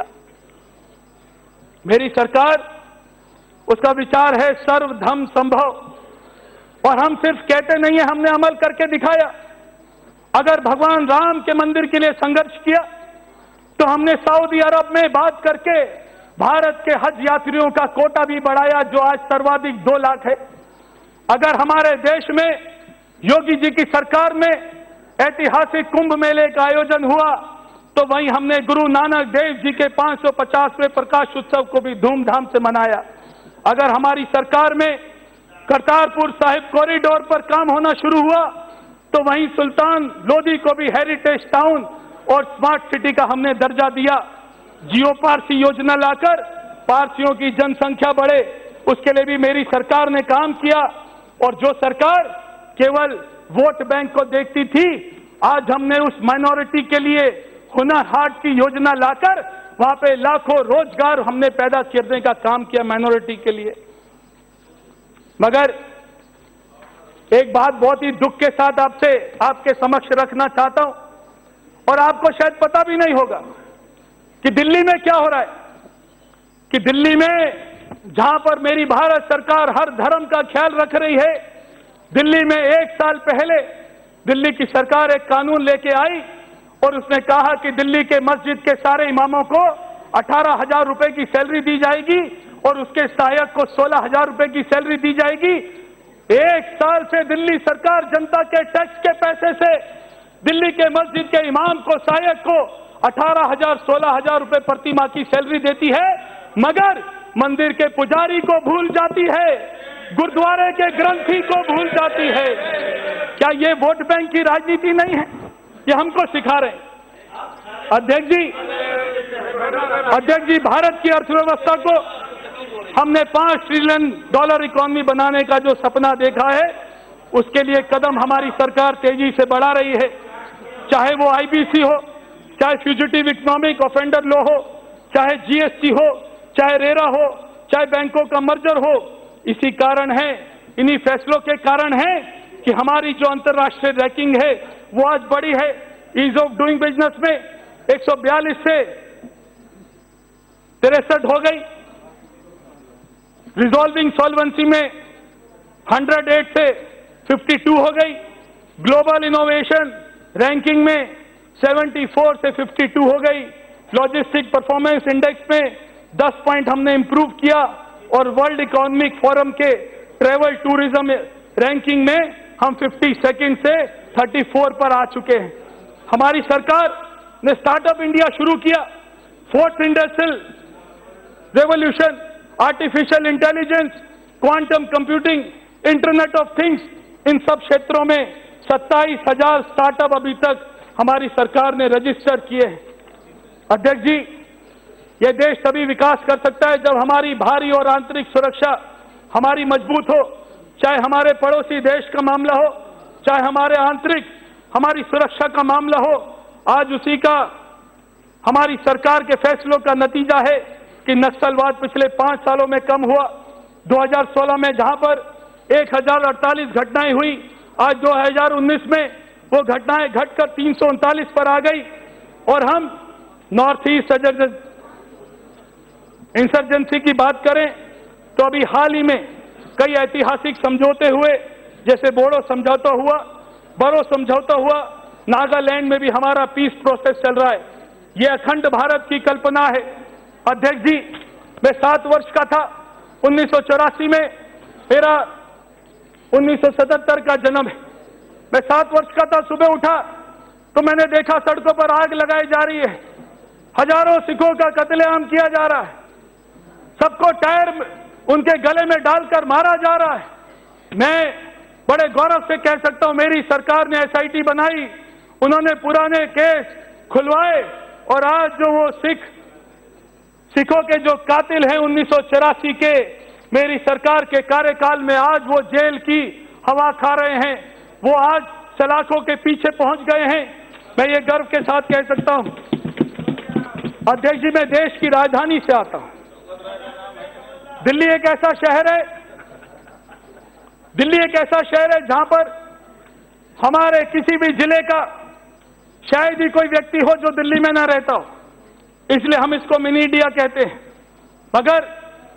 [SPEAKER 1] मेरी सरकार, उसका विचार है सर्वधर्म संभव, और हम सिर्फ कहते नहीं है, हमने अमल करके दिखाया। अगर भगवान राम के मंदिर के लिए संघर्ष किया तो हमने सऊदी अरब में बात करके भारत के हज यात्रियों का कोटा भी बढ़ाया, जो आज सर्वाधिक दो लाख है। अगर हमारे देश में योगी जी की सरकार में ऐतिहासिक कुंभ मेले का आयोजन हुआ तो वहीं हमने गुरु नानक देव जी के पांच सौ पचासवें प्रकाश उत्सव को भी धूमधाम से मनाया। अगर हमारी सरकार में करतारपुर साहिब कॉरिडोर पर काम होना शुरू हुआ तो वहीं सुल्तान लोधी को भी हेरिटेज टाउन और स्मार्ट सिटी का हमने दर्जा दिया। जियो पारसी योजना लाकर पारसियों की जनसंख्या बढ़े, उसके लिए भी मेरी सरकार ने काम किया। और जो सरकार केवल वोट बैंक को देखती थी, आज हमने उस माइनॉरिटी के लिए हुनर हाट की योजना लाकर वहां पे लाखों रोजगार हमने पैदा करने का काम किया माइनॉरिटी के लिए। मगर एक बात बहुत ही दुख के साथ आपसे आपके समक्ष रखना चाहता हूं, और आपको शायद पता भी नहीं होगा कि दिल्ली में क्या हो रहा है। कि दिल्ली में जहां पर मेरी भारत सरकार हर धर्म का ख्याल रख रही है, दिल्ली में एक साल पहले दिल्ली की सरकार एक कानून लेके आई और उसने कहा कि दिल्ली के मस्जिद के सारे इमामों को अठारह हजार रुपए की सैलरी दी जाएगी और उसके सहायक को सोलह हजार रुपए की सैलरी दी जाएगी। एक साल से दिल्ली सरकार जनता के टैक्स के पैसे से दिल्ली के मस्जिद के इमाम को, सहायक को अठारह हजार सोलह हजार रुपए प्रति माह की सैलरी देती है, मगर मंदिर के पुजारी को भूल जाती है, गुरुद्वारे के ग्रंथी को भूल जाती है। क्या ये वोट बैंक की राजनीति नहीं है? ये हमको सिखा रहे हैं। अध्यक्ष जी, अध्यक्ष जी, भारत की अर्थव्यवस्था को हमने पांच ट्रिलियन डॉलर इकोनॉमी बनाने का जो सपना देखा है, उसके लिए कदम हमारी सरकार तेजी से बढ़ा रही है। चाहे वो आईबीसी हो, चाहे फ्यूजिटिव इकोनॉमिक ऑफेंडर लॉ हो, चाहे जीएसटी हो, चाहे रेरा हो, चाहे बैंकों का मर्जर हो। इसी कारण है, इन्हीं फैसलों के कारण है कि हमारी जो अंतर्राष्ट्रीय रैंकिंग है वो आज बढ़ी है। ईज ऑफ डूइंग बिजनेस में एक सौ बयालीस से तिरसठ हो गई, रिजॉल्विंग सॉल्वेंसी में एक सौ आठ से बावन हो गई, ग्लोबल इनोवेशन रैंकिंग में चौहत्तर से बावन हो गई, लॉजिस्टिक परफॉर्मेंस इंडेक्स में दस पॉइंट हमने इंप्रूव किया और वर्ल्ड इकोनॉमिक फोरम के ट्रेवल टूरिज्म रैंकिंग में हम फिफ्टी सेकंड से चौंतीस पर आ चुके हैं। हमारी सरकार ने स्टार्टअप इंडिया शुरू किया, fourth industrial revolution, artificial intelligence, quantum computing, internet of things, इन सब क्षेत्रों में सत्ताईस हजार स्टार्टअप अभी तक हमारी सरकार ने रजिस्टर किए हैं। अध्यक्ष जी, यह देश तभी विकास कर सकता है जब हमारी बाहरी और आंतरिक सुरक्षा हमारी मजबूत हो। चाहे हमारे पड़ोसी देश का मामला हो, चाहे हमारे आंतरिक हमारी सुरक्षा का मामला हो, आज उसी का हमारी सरकार के फैसलों का नतीजा है कि नक्सलवाद पिछले पांच सालों में कम हुआ। दो हज़ार सोलह में जहां पर एक हजार अड़तालीस घटनाएं हुई, आज दो हज़ार उन्नीस में वो घटनाएं घटकर तीन सौ उनतालीस पर आ गई और हम नॉर्थ ईस्ट इंसर्जेंसी की बात करें तो अभी हाल ही में कई ऐतिहासिक समझौते हुए, जैसे बोडो समझौता हुआ, बरो समझौता हुआ, नागालैंड में भी हमारा पीस प्रोसेस चल रहा है। ये अखंड भारत की कल्पना है। अध्यक्ष जी, मैं सात वर्ष का था, उन्नीस सौ चौरासी में मेरा उन्नीस सौ सतहत्तर का जन्म है। मैं सात वर्ष का था, सुबह उठा तो मैंने देखा सड़कों पर आग लगाई जा रही है, हजारों सिखों का कत्लेआम किया जा रहा है, सबको टायर उनके गले में डालकर मारा जा रहा है। मैं बड़े गौरव से कह सकता हूं, मेरी सरकार ने एसआईटी बनाई, उन्होंने पुराने केस खुलवाए और आज जो वो सिख सिखों के जो कातिल हैं उन्नीस सौ चौरासी के, मेरी सरकार के कार्यकाल में आज वो जेल की हवा खा रहे हैं, वो आज सलाखों के पीछे पहुंच गए हैं। मैं ये गर्व के साथ कह सकता हूं। अध्यक्ष जी, मैं देश की राजधानी से आता हूं। दिल्ली एक ऐसा शहर है दिल्ली एक ऐसा शहर है जहां पर हमारे किसी भी जिले का शायद ही कोई व्यक्ति हो जो दिल्ली में ना रहता हो, इसलिए हम इसको मिनी इंडिया कहते हैं। मगर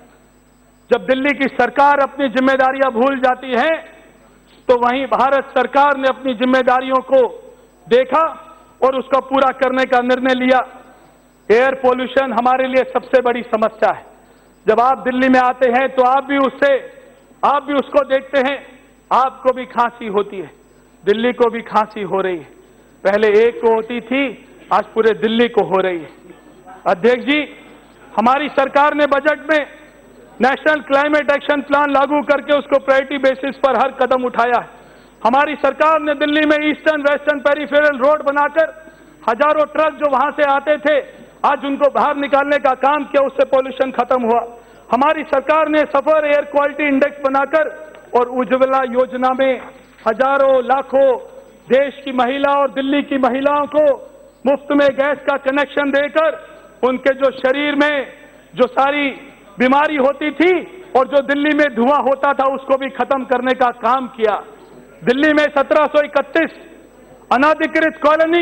[SPEAKER 1] जब दिल्ली की सरकार अपनी जिम्मेदारियां भूल जाती है तो वहीं भारत सरकार ने अपनी जिम्मेदारियों को देखा और उसका पूरा करने का निर्णय लिया। एयर पोल्यूशन हमारे लिए सबसे बड़ी समस्या है। जब आप दिल्ली में आते हैं तो आप भी उससे आप भी उसको देखते हैं, आपको भी खांसी होती है, दिल्ली को भी खांसी हो रही है। पहले एक को होती थी, आज पूरे दिल्ली को हो रही है। अध्यक्ष जी, हमारी सरकार ने बजट में नेशनल क्लाइमेट एक्शन प्लान लागू करके उसको प्रायोरिटी बेसिस पर हर कदम उठाया है। हमारी सरकार ने दिल्ली में ईस्टर्न वेस्टर्न पेरिफेरल रोड बनाकर हजारों ट्रक जो वहां से आते थे, आज उनको बाहर निकालने का काम किया, उससे पोल्यूशन खत्म हुआ। हमारी सरकार ने सफर एयर क्वालिटी इंडेक्स बनाकर और उज्ज्वला योजना में हजारों लाखों देश की महिला और दिल्ली की महिलाओं को मुफ्त में गैस का कनेक्शन देकर उनके जो शरीर में जो सारी बीमारी होती थी और जो दिल्ली में धुआं होता था उसको भी खत्म करने का काम किया। दिल्ली में सत्रह सौ इकतीस अनाधिकृत कॉलोनी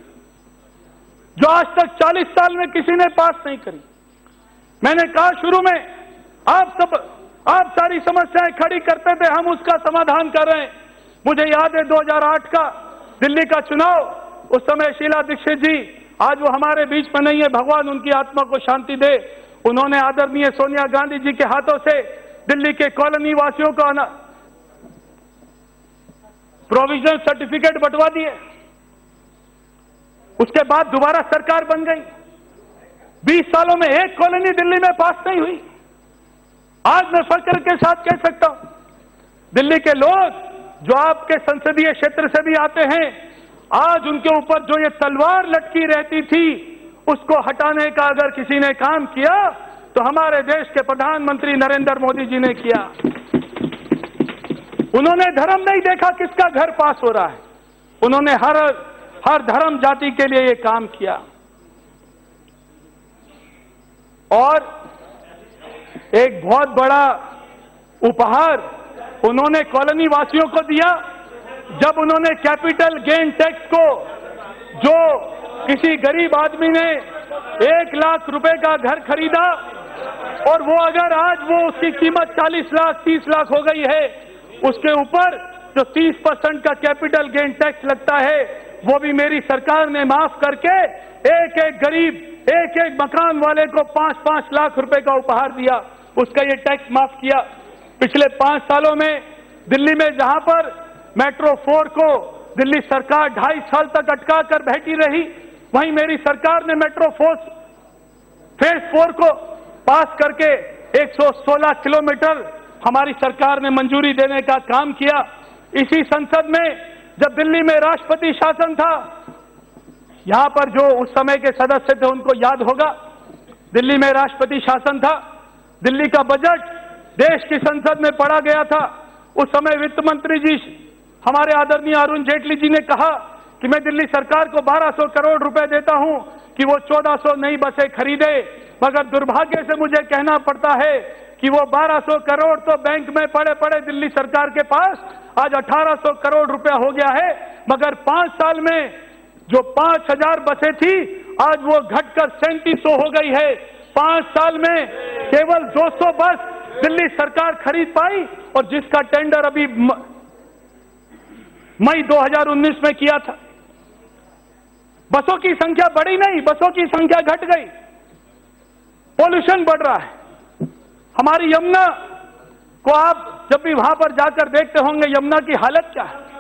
[SPEAKER 1] जो आज तक चालीस साल में किसी ने पास नहीं करी। मैंने कहा शुरू में आप सब आप सारी समस्याएं खड़ी करते थे, हम उसका समाधान कर रहे हैं। मुझे याद है दो हज़ार आठ का दिल्ली का चुनाव, उस समय शीला दीक्षित जी आज वो हमारे बीच में नहीं है, भगवान उनकी आत्मा को शांति दे। उन्होंने आदरणीय सोनिया गांधी जी के हाथों से दिल्ली के कॉलोनी वासियों को प्रोविजनल सर्टिफिकेट बंटवा दिए। उसके बाद दोबारा सरकार बन गई। बीस सालों में एक कॉलोनी दिल्ली में पास नहीं हुई। आज मैं फख्र के साथ कह सकता हूं, दिल्ली के लोग जो आपके संसदीय क्षेत्र से भी आते हैं, आज उनके ऊपर जो ये तलवार लटकी रहती थी, उसको हटाने का अगर किसी ने काम किया तो हमारे देश के प्रधानमंत्री नरेंद्र मोदी जी ने किया। उन्होंने धर्म नहीं देखा किसका घर पास हो रहा है, उन्होंने हर हर धर्म जाति के लिए ये काम किया। और एक बहुत बड़ा उपहार उन्होंने कॉलोनी वासियों को दिया जब उन्होंने कैपिटल गेन टैक्स को, जो किसी गरीब आदमी ने एक लाख रुपए का घर खरीदा और वो अगर आज वो उसकी कीमत चालीस लाख तीस लाख हो गई है, उसके ऊपर जो तीस परसेंट का कैपिटल गेन टैक्स लगता है वो भी मेरी सरकार ने माफ करके एक एक गरीब, एक एक मकान वाले को पांच पांच लाख रुपए का उपहार दिया, उसका ये टैक्स माफ किया। पिछले पांच सालों में दिल्ली में जहां पर मेट्रो फोर को दिल्ली सरकार ढाई साल तक अटका कर बैठी रही, वहीं मेरी सरकार ने मेट्रो फोर फेज फोर को पास करके एक सौ सोलह किलोमीटर हमारी सरकार ने मंजूरी देने का काम किया। इसी संसद में जब दिल्ली में राष्ट्रपति शासन था, यहां पर जो उस समय के सदस्य थे उनको याद होगा, दिल्ली में राष्ट्रपति शासन था। दिल्ली का बजट देश की संसद में पढ़ा गया था। उस समय वित्त मंत्री जी हमारे आदरणीय अरुण जेटली जी ने कहा कि मैं दिल्ली सरकार को बारह सौ करोड़ रुपए देता हूं कि वो चौदह सौ नई बसें खरीदे, मगर दुर्भाग्य से मुझे कहना पड़ता है कि वो बारह सौ करोड़ तो बैंक में पड़े पड़े दिल्ली सरकार के पास आज अठारह सौ करोड़ रुपया हो गया है, मगर पांच साल में जो पांच हजार बसें थी आज वो घटकर सैंतीस सौ हो गई है। पांच साल में केवल दो सौ बस दिल्ली सरकार खरीद पाई और जिसका टेंडर अभी मई दो हज़ार उन्नीस में किया था। बसों की संख्या बढ़ी नहीं, बसों की संख्या घट गई। पॉल्यूशन बढ़ रहा है। हमारी यमुना को आप जब भी वहां पर जाकर देखते होंगे, यमुना की हालत क्या है,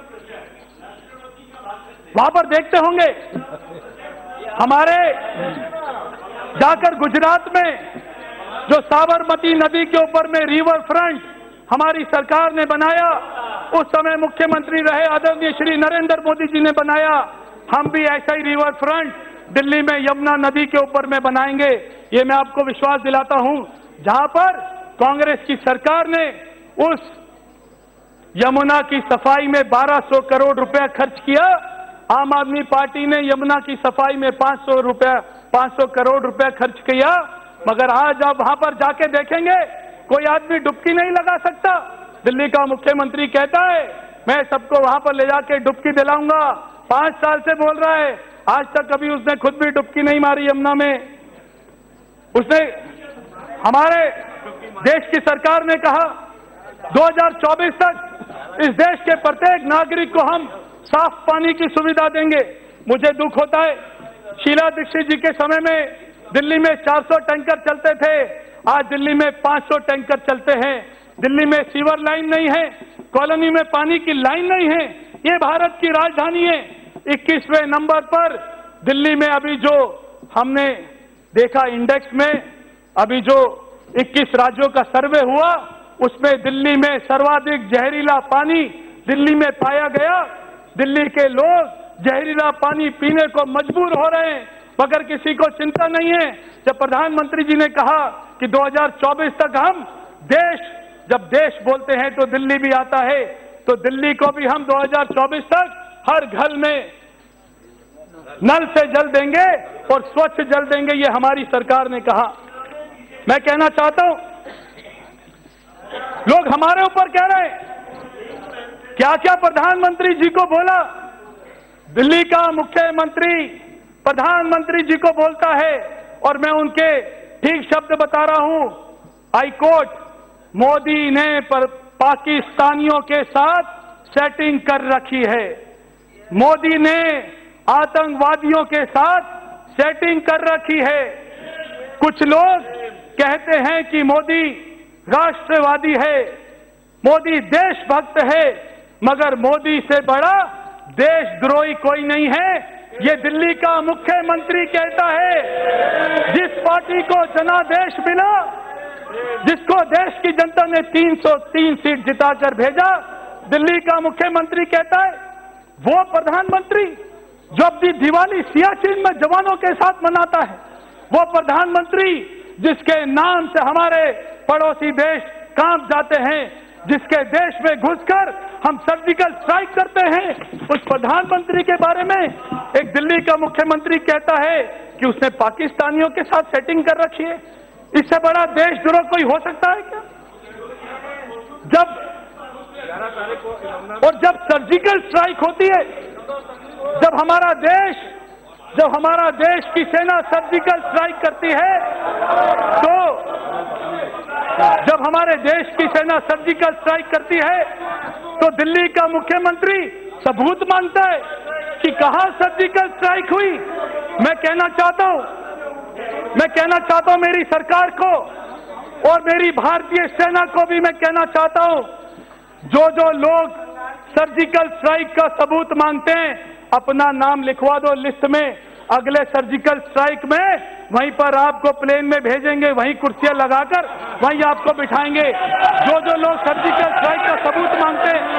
[SPEAKER 1] वहां पर देखते होंगे। हमारे जाकर गुजरात में जो साबरमती नदी के ऊपर में रिवर फ्रंट हमारी सरकार ने बनाया, उस समय मुख्यमंत्री रहे आदरणीय श्री नरेंद्र मोदी जी ने बनाया। हम भी ऐसा ही रिवर फ्रंट दिल्ली में यमुना नदी के ऊपर में बनाएंगे, ये मैं आपको विश्वास दिलाता हूं। जहां पर कांग्रेस की सरकार ने उस यमुना की सफाई में बारह सौ करोड़ रुपया खर्च किया, आम आदमी पार्टी ने यमुना की सफाई में पांच सौ रुपया पांच सौ करोड़ रुपया खर्च किया, मगर आज आप वहां पर जाके देखेंगे कोई आदमी डुबकी नहीं लगा सकता। दिल्ली का मुख्यमंत्री कहता है मैं सबको वहां पर ले जाके डुबकी दिलाऊंगा, पांच साल से बोल रहा है, आज तक कभी उसने खुद भी डुबकी नहीं मारी यमुना में। उसने, हमारे देश की सरकार ने कहा दो हज़ार चौबीस तक इस देश के प्रत्येक नागरिक को हम साफ पानी की सुविधा देंगे। मुझे दुख होता है, शीला दीक्षित जी के समय में दिल्ली में चार सौ टैंकर चलते थे, आज दिल्ली में पांच सौ टैंकर चलते हैं। दिल्ली में सीवर लाइन नहीं है, कॉलोनी में पानी की लाइन नहीं है। ये भारत की राजधानी है। इक्कीसवें नंबर पर दिल्ली में अभी जो हमने देखा इंडेक्स में, अभी जो इक्कीस राज्यों का सर्वे हुआ, उसमें दिल्ली में सर्वाधिक जहरीला पानी दिल्ली में पाया गया। दिल्ली के लोग जहरीला पानी पीने को मजबूर हो रहे हैं, मगर किसी को चिंता नहीं है। जब प्रधानमंत्री जी ने कहा कि दो हज़ार चौबीस तक हम देश, जब देश बोलते हैं तो दिल्ली भी आता है, तो दिल्ली को भी हम दो हज़ार चौबीस तक हर घर में नल से जल देंगे और स्वच्छ जल देंगे, ये हमारी सरकार ने कहा। मैं कहना चाहता हूं, लोग हमारे ऊपर कह रहे हैं क्या क्या प्रधानमंत्री जी को बोला। दिल्ली का मुख्यमंत्री प्रधानमंत्री जी को बोलता है और मैं उनके ठीक शब्द बता रहा हूं, आई कोट, मोदी ने पर पाकिस्तानियों के साथ सेटिंग कर रखी है, मोदी ने आतंकवादियों के साथ सेटिंग कर रखी है। कुछ लोग कहते हैं कि मोदी राष्ट्रवादी है, मोदी देशभक्त है, मगर मोदी से बड़ा देशद्रोही कोई नहीं है। ये दिल्ली का मुख्यमंत्री कहता है। जिस पार्टी को जनादेश मिला, जिसको देश की जनता ने तीन सौ तीन सीट जिताकर भेजा, दिल्ली का मुख्यमंत्री कहता है वो प्रधानमंत्री जो अपनी दिवाली सियाचिन में जवानों के साथ मनाता है, वो प्रधानमंत्री जिसके नाम से हमारे पड़ोसी देश कांप जाते हैं, जिसके देश में घुसकर हम सर्जिकल स्ट्राइक करते हैं, उस प्रधानमंत्री के बारे में एक दिल्ली का मुख्यमंत्री कहता है कि उसने पाकिस्तानियों के साथ सेटिंग कर रखी है। इससे बड़ा देशद्रोह कोई हो सकता है क्या? जब और जब सर्जिकल स्ट्राइक होती है, जब हमारा देश जब हमारा देश की सेना सर्जिकल स्ट्राइक करती है, तो जब हमारे देश की सेना सर्जिकल स्ट्राइक करती है, तो दिल्ली का मुख्यमंत्री सबूत मांगता है कि कहां सर्जिकल स्ट्राइक हुई। मैं कहना चाहता हूं मैं कहना चाहता हूं मेरी सरकार को और मेरी भारतीय सेना को भी मैं कहना चाहता हूं, जो जो लोग सर्जिकल स्ट्राइक का सबूत मांगते हैं, अपना नाम लिखवा दो लिस्ट में। अगले सर्जिकल स्ट्राइक में वहीं पर आपको प्लेन में भेजेंगे, वहीं कुर्सियां लगाकर वहीं आपको बिठाएंगे। जो जो लोग सर्जिकल स्ट्राइक का सबूत मांगते हैं,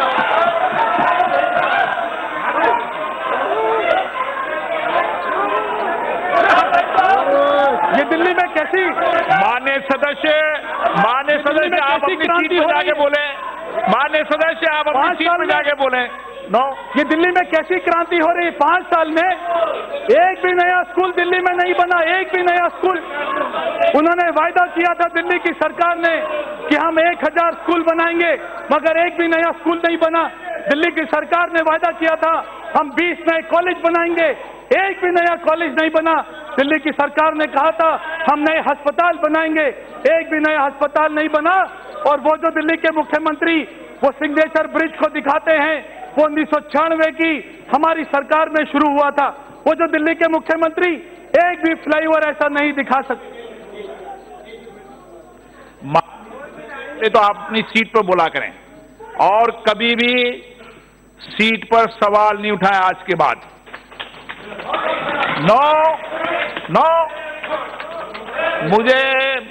[SPEAKER 1] ये दिल्ली में कैसी
[SPEAKER 2] माननीय सदस्य माननीय सदस्य आप अपनी सीट पर जाके बोले माननीय सदस्य आप अपनी सीट पर जाके बोले नो
[SPEAKER 1] ये दिल्ली में कैसी क्रांति हो रही है? पांच साल में एक भी नया स्कूल दिल्ली में नहीं बना, एक भी नया स्कूल। उन्होंने वायदा किया था दिल्ली की सरकार ने कि हम एक हजार स्कूल बनाएंगे, मगर एक भी नया स्कूल नहीं बना। दिल्ली की सरकार ने वायदा किया था हम बीस नए कॉलेज बनाएंगे, एक भी नया कॉलेज नहीं बना। दिल्ली की सरकार ने कहा था हम नए अस्पताल बनाएंगे, एक भी नया अस्पताल नहीं बना। और वो जो दिल्ली के मुख्यमंत्री वो सिग्नेचर ब्रिज को दिखाते हैं, वो उन्नीस सौ छियानवे की हमारी सरकार में शुरू हुआ था। वो जो दिल्ली के मुख्यमंत्री एक भी फ्लाईओवर ऐसा नहीं दिखा सकते।
[SPEAKER 2] तो आप अपनी सीट पर बोला करें और कभी भी सीट पर सवाल नहीं उठाएं आज के बाद। नो नो मुझे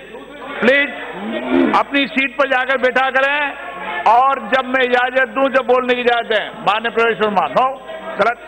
[SPEAKER 2] प्लीज अपनी सीट पर जाकर बैठा करें, और जब मैं इजाजत दूं, जब बोलने की इजाजत है माननीय प्रवेश वर्मा। नो गलत।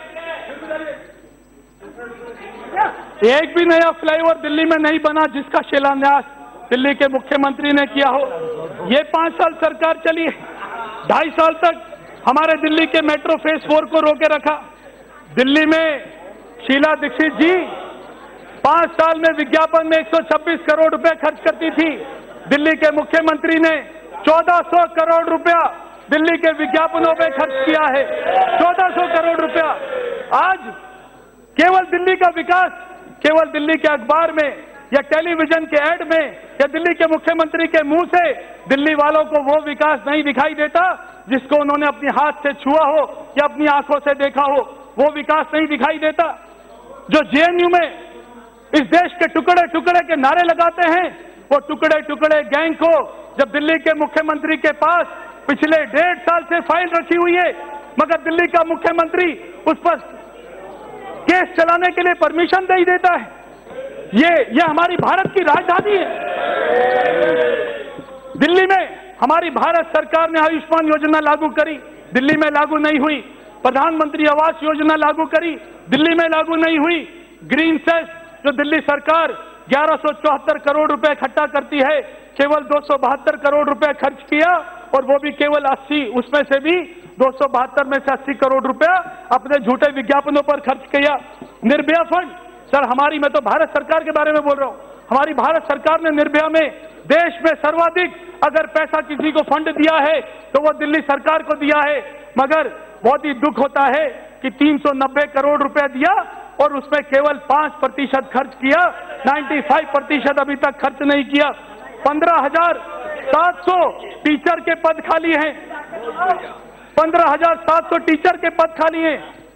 [SPEAKER 1] एक भी नया फ्लाईओवर दिल्ली में नहीं बना जिसका शिलान्यास दिल्ली के मुख्यमंत्री ने किया हो। ये पांच साल सरकार चली है, ढाई साल तक हमारे दिल्ली के मेट्रो फेज फोर को रोके रखा। दिल्ली में शीला दीक्षित जी पांच साल में विज्ञापन में एक सौ छब्बीस करोड़ रुपए खर्च करती थी। दिल्ली के मुख्यमंत्री ने चौदह सौ करोड़ रुपया दिल्ली के विज्ञापनों पे खर्च किया है। चौदह सौ करोड़ रुपया। आज केवल दिल्ली का विकास केवल दिल्ली के अखबार में या टेलीविजन के ऐड में या दिल्ली के मुख्यमंत्री के मुंह से दिल्ली वालों को वो विकास नहीं दिखाई देता जिसको उन्होंने अपने हाथ से छुआ हो या अपनी आंखों से देखा हो। वो विकास नहीं दिखाई देता। जो जेएनयू में इस देश के टुकड़े टुकड़े के नारे लगाते हैं, वो टुकड़े टुकड़े गैंग को जब दिल्ली के मुख्यमंत्री के पास पिछले डेढ़ साल से फाइल रखी हुई है, मगर दिल्ली का मुख्यमंत्री उस पर केस चलाने के लिए परमिशन दे ही देता है। ये ये हमारी भारत की राजधानी है। दिल्ली में हमारी भारत सरकार ने आयुष्मान योजना लागू करी, दिल्ली में लागू नहीं हुई। प्रधानमंत्री आवास योजना लागू करी, दिल्ली में लागू नहीं हुई। ग्रीन सेस जो दिल्ली सरकार ग्यारह सौ चौहत्तर करोड़ रुपए इकट्ठा करती है, केवल दो सौ बहत्तर करोड़ रुपए खर्च किया, और वो भी केवल अस्सी, उसमें से भी दो सौ बहत्तर में से अस्सी करोड़ रुपया अपने झूठे विज्ञापनों पर खर्च किया। निर्भया फंड, सर हमारी, मैं तो भारत सरकार के बारे में बोल रहा हूं, हमारी भारत सरकार ने निर्भया में देश में सर्वाधिक अगर पैसा किसी को फंड दिया है तो वो दिल्ली सरकार को दिया है। मगर बहुत ही दुख होता है कि तीन सौ नब्बे करोड़ रुपए दिया और उसमें केवल पांच प्रतिशत खर्च किया, पचानवे प्रतिशत अभी तक खर्च नहीं किया। पंद्रह हजार सात सौ टीचर के पद खाली हैं, पंद्रह हजार सात सौ टीचर के पद खाली हैं।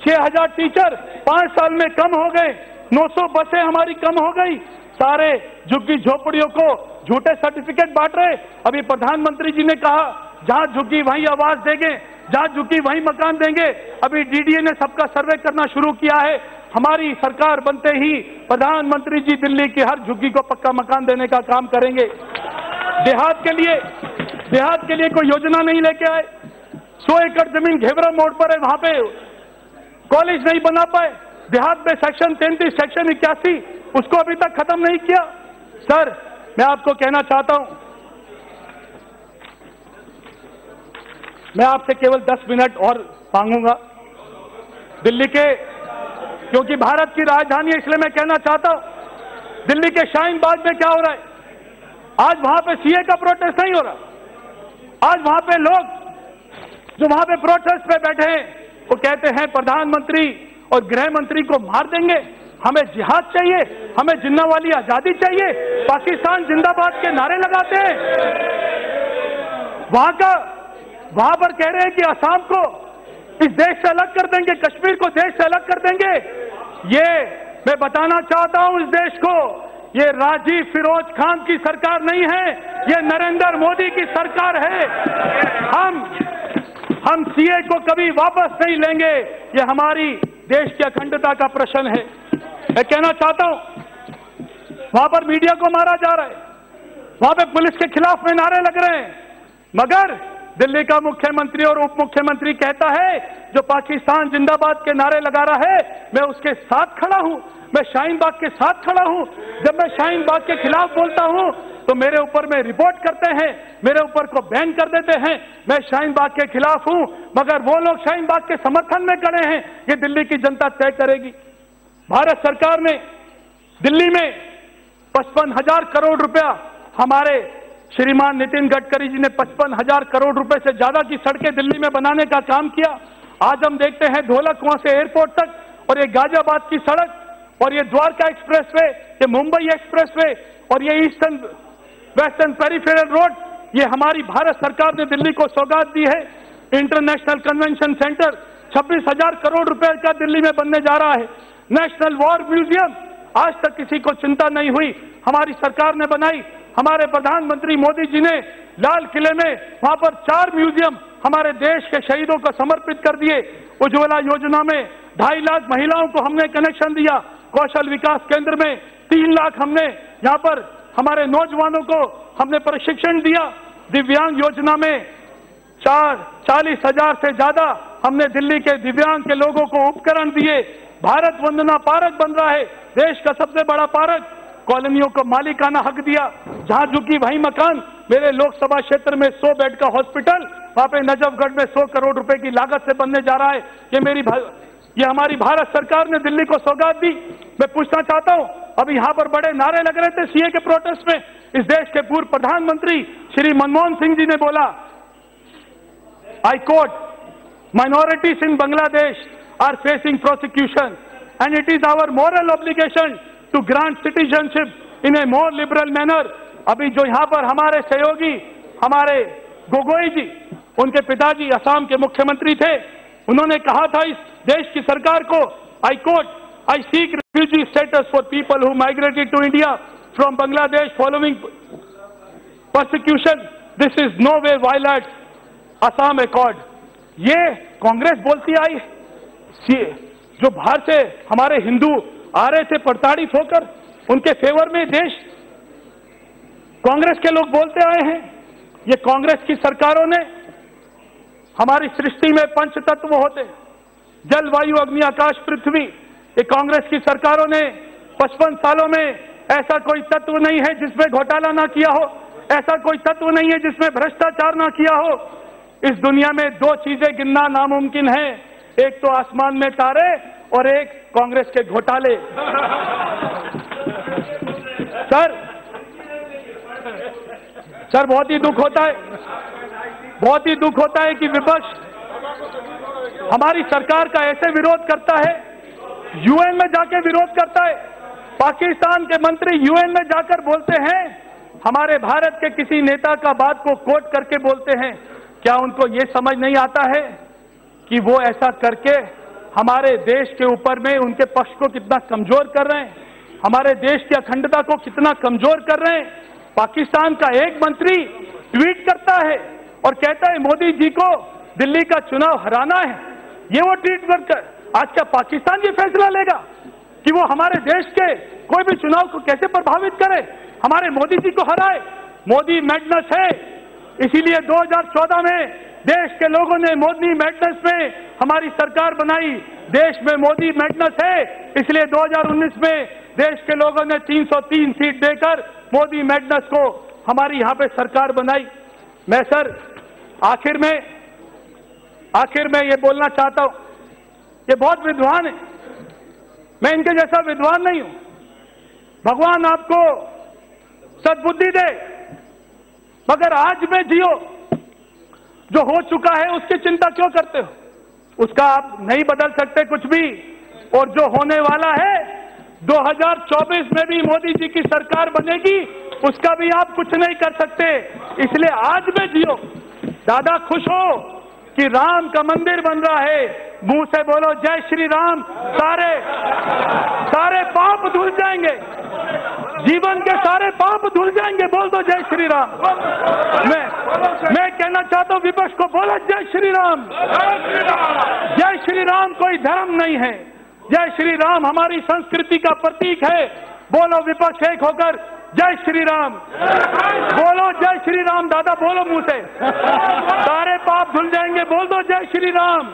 [SPEAKER 1] छह हजार टीचर पांच साल में कम हो गए, नौ सौ बसें हमारी कम हो गई, सारे झुग्गी झोपड़ियों को झूठे सर्टिफिकेट बांट रहे। अभी प्रधानमंत्री जी ने कहा जहां झुग्गी वहीं आवास देंगे, जहां झुग्गी वहीं मकान देंगे। अभी डीडीए ने सबका सर्वे करना शुरू किया है। हमारी सरकार बनते ही प्रधानमंत्री जी दिल्ली की हर झुग्गी को पक्का मकान देने का काम करेंगे। देहात के लिए देहात के लिए कोई योजना नहीं लेके आए। सौ एकड़ जमीन घेवरा मोड़ पर है, वहां पे कॉलेज नहीं बना पाए। देहात में सेक्शन तैंतीस, सेक्शन इक्यासी, उसको अभी तक खत्म नहीं किया। सर, मैं आपको कहना चाहता हूं, मैं आपसे केवल दस मिनट और मांगूंगा। दिल्ली के, क्योंकि भारत की राजधानी है, इसलिए मैं कहना चाहता हूं, दिल्ली के शाहीन बाग में क्या हो रहा है? आज वहां पे सीए का प्रोटेस्ट नहीं हो रहा। आज वहां पे लोग जो वहां पे प्रोटेस्ट पे बैठे हैं वो कहते हैं प्रधानमंत्री और गृह मंत्री को मार देंगे, हमें जिहाद चाहिए, हमें जिन्ना वाली आजादी चाहिए, पाकिस्तान जिंदाबाद के नारे लगाते हैं। वहां का वहां पर कह रहे हैं कि असम को इस देश से अलग कर देंगे, कश्मीर को देश से अलग कर देंगे। ये मैं बताना चाहता हूं इस देश को, ये राजीव फिरोज खान की सरकार नहीं है, ये नरेंद्र मोदी की सरकार है। हम हम सीए को कभी वापस नहीं लेंगे, ये हमारी देश की अखंडता का प्रश्न है। मैं कहना चाहता हूं, वहां पर मीडिया को मारा जा रहा है, वहां पे पुलिस के खिलाफ में नारे लग रहे हैं, मगर दिल्ली का मुख्यमंत्री और उप मुख्यमंत्री कहता है जो पाकिस्तान जिंदाबाद के नारे लगा रहा है मैं उसके साथ खड़ा हूं, मैं शाहीन बाग के साथ खड़ा हूं। जब मैं शाहीन बाग के खिलाफ बोलता हूं तो मेरे ऊपर में रिपोर्ट करते हैं, मेरे ऊपर को बैन कर देते हैं। मैं शाहीन बाग के खिलाफ हूं, मगर वो लोग शाहीन बाग के समर्थन में खड़े हैं, ये दिल्ली की जनता तय करेगी। भारत सरकार ने दिल्ली में पचपन हजार करोड़ रुपया, हमारे श्रीमान नितिन गडकरी जी ने पचपन हजार करोड़ रुपए से ज्यादा की सड़कें दिल्ली में बनाने का काम किया। आज हम देखते हैं ढोलक कुआं से एयरपोर्ट तक, और ये गाजियाबाद की सड़क, और ये द्वारका एक्सप्रेसवे, ये मुंबई एक्सप्रेसवे, और ये ईस्टर्न वेस्टर्न पेरिफेरल रोड, ये हमारी भारत सरकार ने दिल्ली को सौगात दी है। इंटरनेशनल कन्वेंशन सेंटर छब्बीस हजार करोड़ रुपए का दिल्ली में बनने जा रहा है। नेशनल वॉर म्यूजियम, आज तक किसी को चिंता नहीं हुई, हमारी सरकार ने बनाई। हमारे प्रधानमंत्री मोदी जी ने लाल किले में वहां पर चार म्यूजियम हमारे देश के शहीदों को समर्पित कर दिए। उज्ज्वला योजना में ढाई लाख महिलाओं को हमने कनेक्शन दिया। कौशल विकास केंद्र में तीन लाख हमने यहाँ पर हमारे नौजवानों को हमने प्रशिक्षण दिया। दिव्यांग योजना में चार चालीस हजार से ज्यादा हमने दिल्ली के दिव्यांग के लोगों को उपकरण दिए। भारत वंदना पार्क बन रहा है, देश का सबसे बड़ा पार्क। कॉलोनियों को मालिकाना हक दिया, जहां झुकी वहीं मकान। मेरे लोकसभा क्षेत्र में सौ बेड का हॉस्पिटल, वहां पे नजफगढ़ में सौ करोड़ रुपए की लागत से बनने जा रहा है। ये मेरी ये हमारी भारत सरकार ने दिल्ली को सौगात दी। मैं पूछना चाहता हूं, अभी यहां पर बड़े नारे लग रहे थे सीए के प्रोटेस्ट में। इस देश के पूर्व प्रधानमंत्री श्री मनमोहन सिंह जी ने बोला, I quote, minorities in Bangladesh are facing prosecution and it is our moral obligation to grant citizenship in a more liberal manner. अभी जो यहां पर हमारे सहयोगी हमारे गोगोई जी, उनके पिताजी असम के मुख्यमंत्री थे, उन्होंने कहा था इस देश की सरकार को, I quote, I seek refugee status for people who migrated to India from Bangladesh following persecution, this is no way violates Assam accord. ये कांग्रेस बोलती आई, जो बाहर से हमारे हिंदू आ रहे थे प्रताड़ित होकर, उनके फेवर में देश कांग्रेस के लोग बोलते आए हैं। ये कांग्रेस की सरकारों ने, हमारी सृष्टि में पंच तत्व होते, जल वायु अग्नि आकाश पृथ्वी, ये कांग्रेस की सरकारों ने पचपन सालों में ऐसा कोई तत्व नहीं है जिसमें घोटाला ना किया हो, ऐसा कोई तत्व नहीं है जिसमें भ्रष्टाचार ना किया हो। इस दुनिया में दो चीजें गिनना नामुमकिन है, एक तो आसमान में तारे और एक कांग्रेस के घोटाले। सर सर बहुत ही दुख होता है, बहुत ही दुख होता है कि विपक्ष हमारी सरकार का ऐसे विरोध करता है, यूएन में जाके विरोध करता है। पाकिस्तान के मंत्री यूएन में जाकर बोलते हैं, हमारे भारत के किसी नेता का बात को कोट करके बोलते हैं। क्या उनको ये समझ नहीं आता है कि वो ऐसा करके हमारे देश के ऊपर में उनके पक्ष को कितना कमजोर कर रहे हैं, हमारे देश की अखंडता को कितना कमजोर कर रहे हैं। पाकिस्तान का एक मंत्री ट्वीट करता है और कहता है मोदी जी को दिल्ली का चुनाव हराना है। ये वो ट्वीट कर आज क्या पाकिस्तान ये फैसला लेगा कि वो हमारे देश के कोई भी चुनाव को कैसे प्रभावित करे, हमारे मोदी जी को हराए? मोदी मैडनेस है, इसीलिए दो हज़ार चौदह में देश के लोगों ने मोदी मैडनेस में हमारी सरकार बनाई। देश में मोदी मैडनेस है, इसलिए दो हज़ार उन्नीस में देश के लोगों ने तीन सौ तीन सीट देकर मोदी मैडनेस को हमारी यहां पे सरकार बनाई। मैं सर आखिर में आखिर में ये बोलना चाहता हूं, ये बहुत विद्वान है, मैं इनके जैसा विद्वान नहीं हूं। भगवान आपको सद्बुद्धि दे, मगर आज में जियो। जो हो चुका है उसकी चिंता क्यों करते हो? उसका आप नहीं बदल सकते कुछ भी, और जो होने वाला है दो हज़ार चौबीस में भी मोदी जी की सरकार बनेगी, उसका भी आप कुछ नहीं कर सकते। इसलिए आज में जियो। दादा खुश हो कि राम का मंदिर बन रहा है, मुंह से बोलो जय श्री राम, सारे सारे पाप धुल जाएंगे, जीवन के सारे पाप धुल जाएंगे। बोल दो जय श्री राम। मैं मैं कहना चाहता हूं विपक्ष को, बोलो जय श्री राम। जय श्री राम कोई धर्म नहीं है, जय श्री राम हमारी संस्कृति का प्रतीक है। बोलो विपक्ष एक होकर जय श्री राम, बोलो जय श्री राम। दादा बोलो मुंह से, सारे पाप धुल जाएंगे। बोल दो जय श्री राम।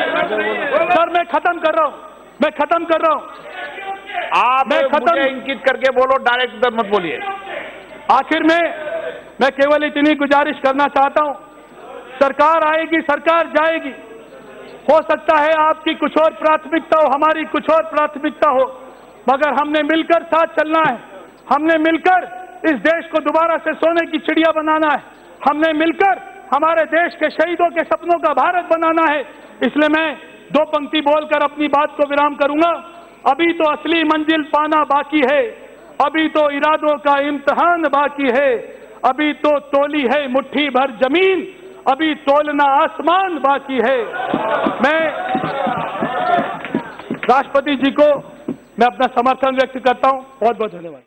[SPEAKER 1] सर मैं खत्म कर रहा हूं, मैं खत्म कर रहा हूं।
[SPEAKER 2] आप
[SPEAKER 1] मैं खत्म
[SPEAKER 2] मुझे इंगित करके बोलो, डायरेक्ट उधर मत बोलिए।
[SPEAKER 1] आखिर में मैं केवल इतनी गुजारिश करना चाहता हूं, सरकार आएगी, सरकार जाएगी। हो सकता है आपकी कुछ और प्राथमिकता हो, हमारी कुछ और प्राथमिकता हो, मगर हमने मिलकर साथ चलना है। हमने मिलकर इस देश को दोबारा से सोने की चिड़िया बनाना है। हमने मिलकर हमारे देश के शहीदों के सपनों का भारत बनाना है। इसलिए मैं दो पंक्ति बोलकर अपनी बात को विराम करूंगा। अभी तो असली मंजिल पाना बाकी है, अभी तो इरादों का इम्तिहान बाकी है, अभी तो तोली है मुट्ठी भर जमीन, अभी तोलना आसमान बाकी है। मैं राष्ट्रपति जी को मैं अपना समर्थन व्यक्त करता हूं। बहुत बहुत धन्यवाद।